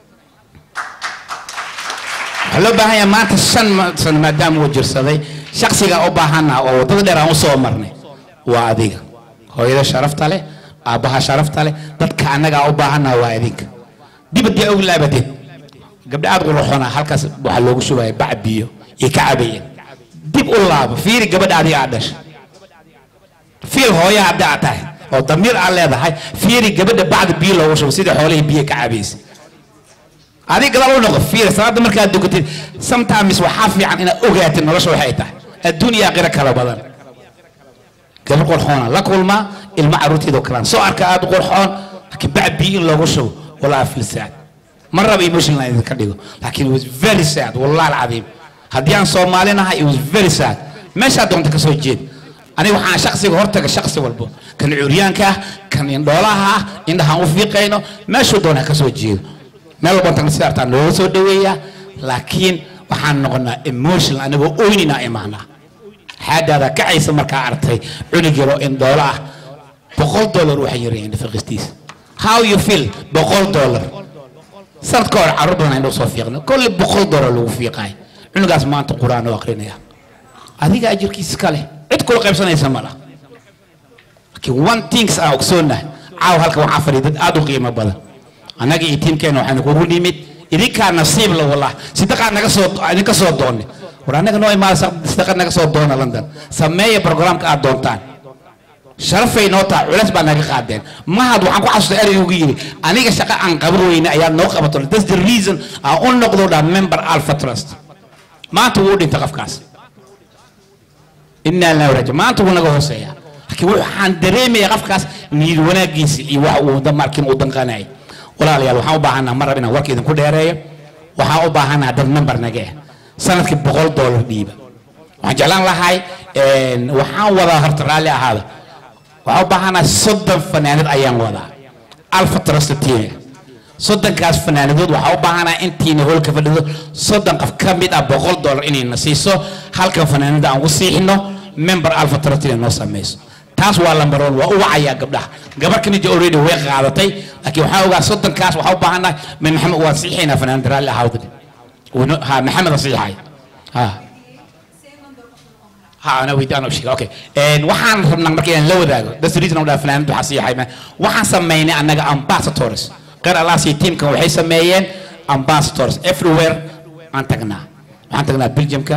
هلا بهاي ما تشن سن مدام وجرسدي شخصي جا أباهنا أو تقدر أن أصور مرني واديك هو إذا شرفت عليه أباها شرفت عليه تذكرنا جا أباهنا واديك دي بدي أقول لا بدي gabdha aad qurxoona halkaas waxa loogu shubay bac biyo iyo ka cabayeen dib u laabo fiiri gabadha adiga aad dhashay fiil hooya hadda aad tahay oo damiir aan leedahay fiiri gabadha bacda biyo loogu shubo sida xoolihii biyo ka cabaysa adiga gadaal u noqo fiiri salaada markaad dukatid sometimes waxaa fiican inaad ogaatid nolosha waxay tahay adduun iyo aakhira kala badan gabar qurxoona la kulma ilma caruurteeda kalaan soo arka aad qurxoon laakiin bac biyo in loogu shubo walaa filsaad ما رب emotional line كديو لكن it was very sad والله العظيم هدي أنا صومالينا it was very sad ما شاد دون تكسر جيد أنا وحنا شخصي هرتك شخصي والبو كان عريان كه كان يندولها عندها وفيقينه ما شو دون كسر جيد ما لو بنت نصير تانو سو دوية لكن وحنا نقولنا emotional أنا بقولنا إيمانا هذا هذا كعيس مركا عرتي عنجرو إن دولار بقول دولار وحيرين في القستيس how you feel بقول دولار صرت كور عرضنا إنه صفيقنا كل بقول دور لو فيقاي إنه قاس ما أنت قرآن وأقرنا يا هذيك أجر كيس كله إد كل قيب سنة يسمعنا كي one things أقصونا عاو هالك وحفري ضد أدو قيمة بدل أنا جي يتيم كانوا حنا كورو ليميت إذا كان نصيب له والله سيدك أنا كسود أنا كسود دوني ورانا كنوع ما سيدك أنا كسود دونا لندن سميه برنامج كأدون تان شرفي نوتا علاش بنا قادين ما هادو عنكو حاسس اري يوغيري انيغا شقا ان قبروينا ايا نو قبطو that's the reason اون نقدو دا member alpha trust ما تو ودين تقفكاس ان لا ورج ما تو نغا هوسيا لكن waxaan dareemay qafkaas niid wanaagiisa iyo wax uu damarkin uu danqanay walaalayaal waxaan u baahanaa mar rabina warka idin ku dheereeyo waxaan u baahanaa dad member naga sanadkii boqol dollar dhiiba waxaan jeclaan lahay een waxaan wada harta raali ahaada waxaan u baahanaa soddon fanaanad ayaan wadaa alpha trust team soddon kaas fanaanadood waxaan u baahanaa intiina hoolka fadhido soddon qof ka mid ah boqol dollar inay na siiso halkan fanaanada aan ugu siixino member alpha trust inay noo samayso taas waa lambar one waa u wacayaa gabdhaha gabar kanija already way qaadatay laakiin waxaan ogaa soddon kaas waxaan u baahanaa min maxamed waan siixaynaa fanaanada raalli ahaawda ha maxamed asiixay ha ها أنا ويد أنا بشيء أوكي وحنا ربنا مركين لو ذاك ده سريتنا ولا فلان بحسي حيما وحنا سمينا أننا أمباسطورس قال الله سي تيم كم وحي سميين أمباسطورس everywhere أنتقنا وحنتقنا بلجيم كا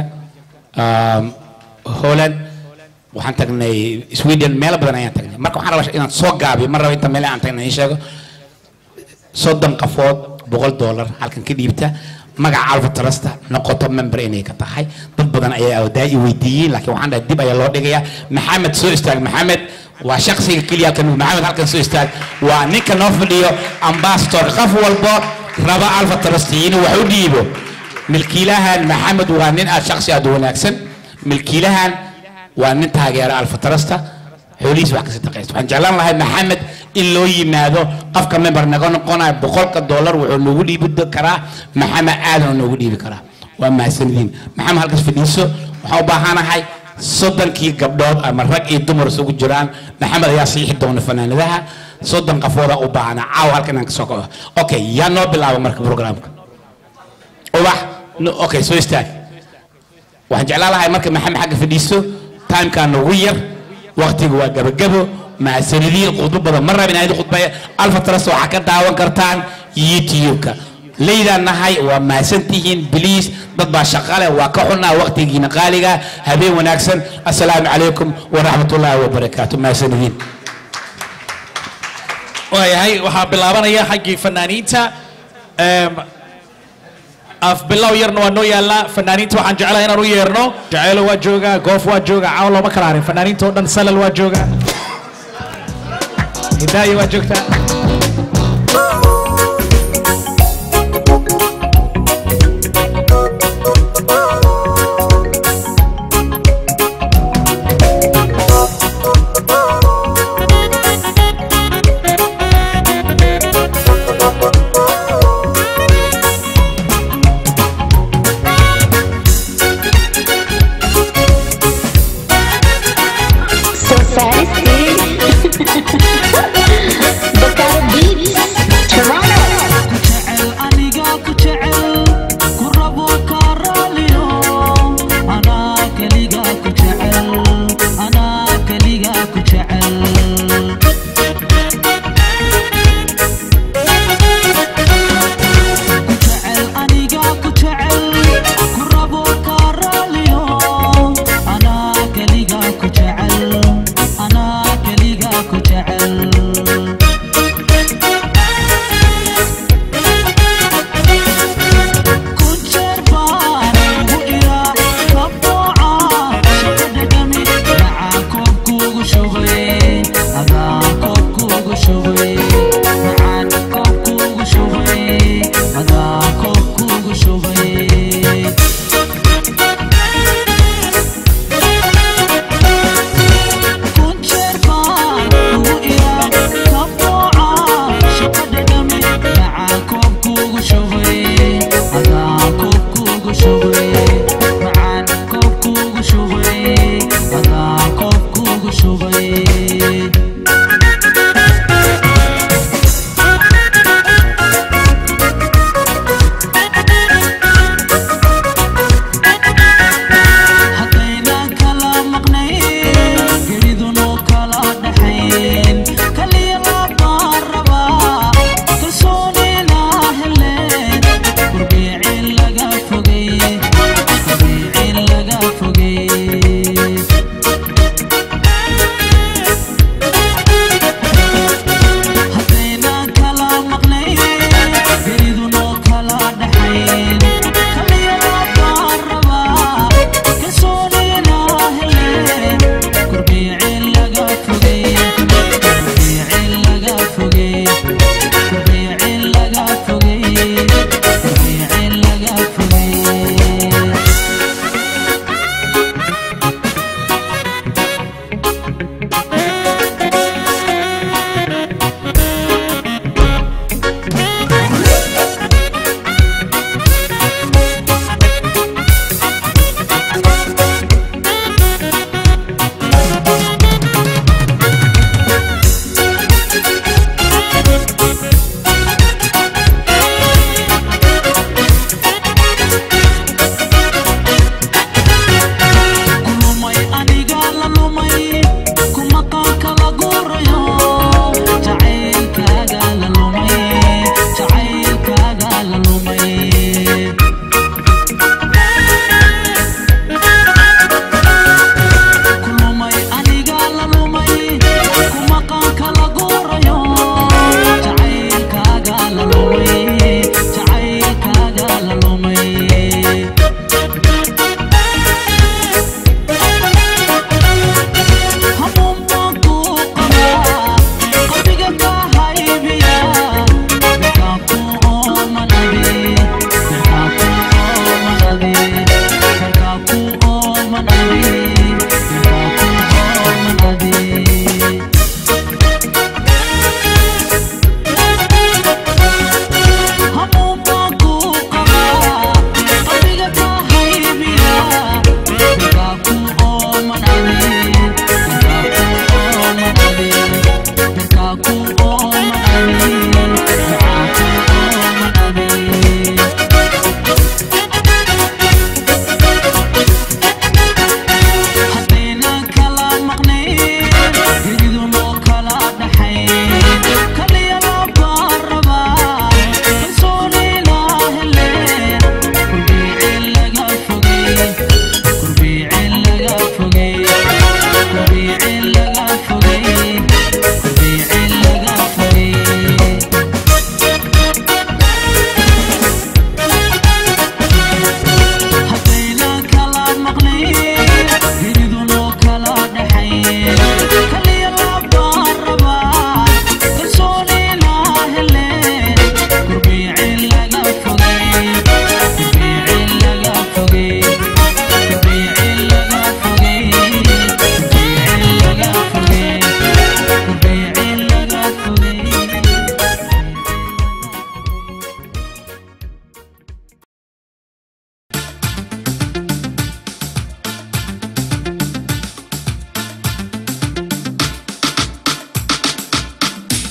هولند وحنتقنا سويدن ميلا بدنا ينتقنا مركو حنا باش إن صوغ غابي مرة وينت ميلا أنتقنا إيشاغو صدم قفوت بقول دولار هالكن كديبته magaca alpha trust noqoto member inay ka tahay dad badan ayaa awdaay weydiiyeen laakiin waxaan dhahay dib ayaa loo dhigayaa maxamed soo istaag maxamed waa shakhsiga kaliya kan maxamed halkan soo istaag waa ninka noo fadhiyo ambassador qof walba raba alpha trust inuu wax u dhiibo milkiilahan maxamed waa nin aad shakhsi aad wanaagsan milkiilahan waa nin taageera alpha trust xoolihiis wax ka sadaqaysto waxaan jeclaan lahay maxamed in loo yimaado qofka member naga noqonaya boqolka dollar wuxuu noogu dhiibi karaa maxamed aadan noogu dhiibi karaa waa mahadsanidin maxamed halkaas fadhiiso waxaan u baahanahay soddonkii gabdhood ama rag iyo dumar isugu jiraan maxamed ayaa siixi doona fanaanadaha soddon qafooda u baahana caaw halkan aan ka soo kaco okay yaa noo bilaaba marka programka ubax okay soo istaag waxaan jeclaan lahay marka maxamed xagga fadhiiso timekaa noogu yar waqtigu waa gabagabo مع سنين خطبة بدل مرة من هذه الخطبة ألف ترى وحكت دعوة كرتان يوتيوب ليلة نهاي وما سنتين بليز ضد شغالة وكحنا وقت جينا قالجا هذه وناكسن السلام عليكم ورحمة الله وبركاته مع سنين وهي هاي وحاب الله بنا يا حقي فنانينتا أف بالله يرنو أنو يلا فنانين تو حنجعلها هنا رو يرنو جعلوا وجوجا قف وجوجا عاولوا مكرارين فنانين تو نسال الوجوجا هداية وجوجتا So sassy.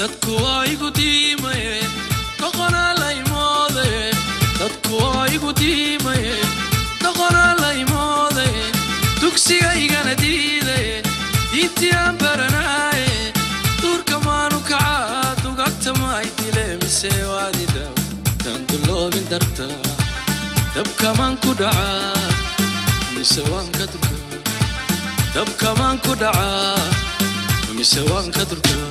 dadku waa igu diimaye doqonaa laymoode dadku waa igu diimaye doqonaa laymoode dugsiga igana diidaye diintii aan baranaaye duurka maanu kacaa dugagta maay dile mise waadidhaw taan duloobin darta dabkamaan ku dhacaa mise waan ka durkaa dabkamaan ku dhacaa mise waan ka durkaa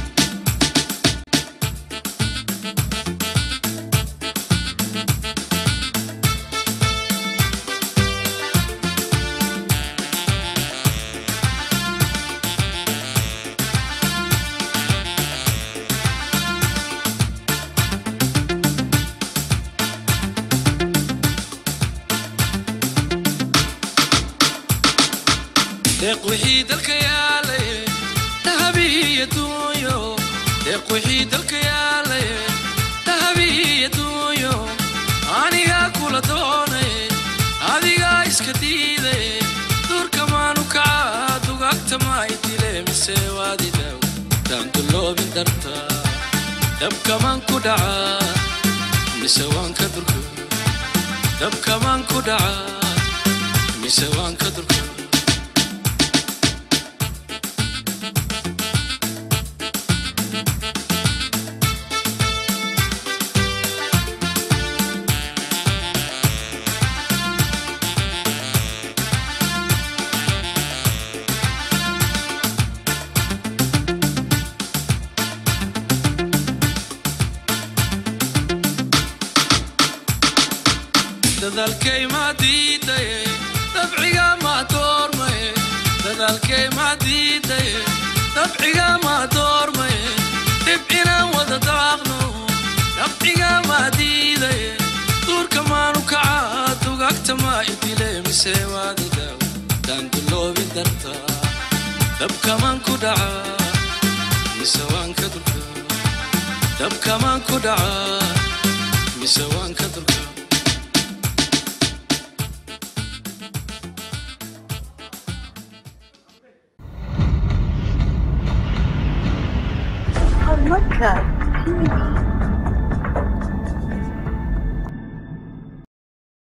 deeq wixii dalka yaalay dahabiya duunyo deeq wixii dalka yaalay dahabiya duunyo anigaa kula doonay adigaa iska diiday duurka maanu kacaa dugagta maay dile mise waadidhaw taan duloobin darta dabkamaan ku dhacaa mise waan ka durka dabkamaan ku dhacaa mise waan ka durka dadalkay ma diidaye dabciga ma doormaye dadalkay ma diidaye dabciga ma doormaye dib inaan wada daaqno dabciga ma diidaye duurka maanu kacaa dugagta ma idile mise waadidhaw taan duloobin darta dabkamaan ku dhacaa mise waan ka durkaa dabkamaan ku dhacaa mise waan ka durkaa Podcast T V.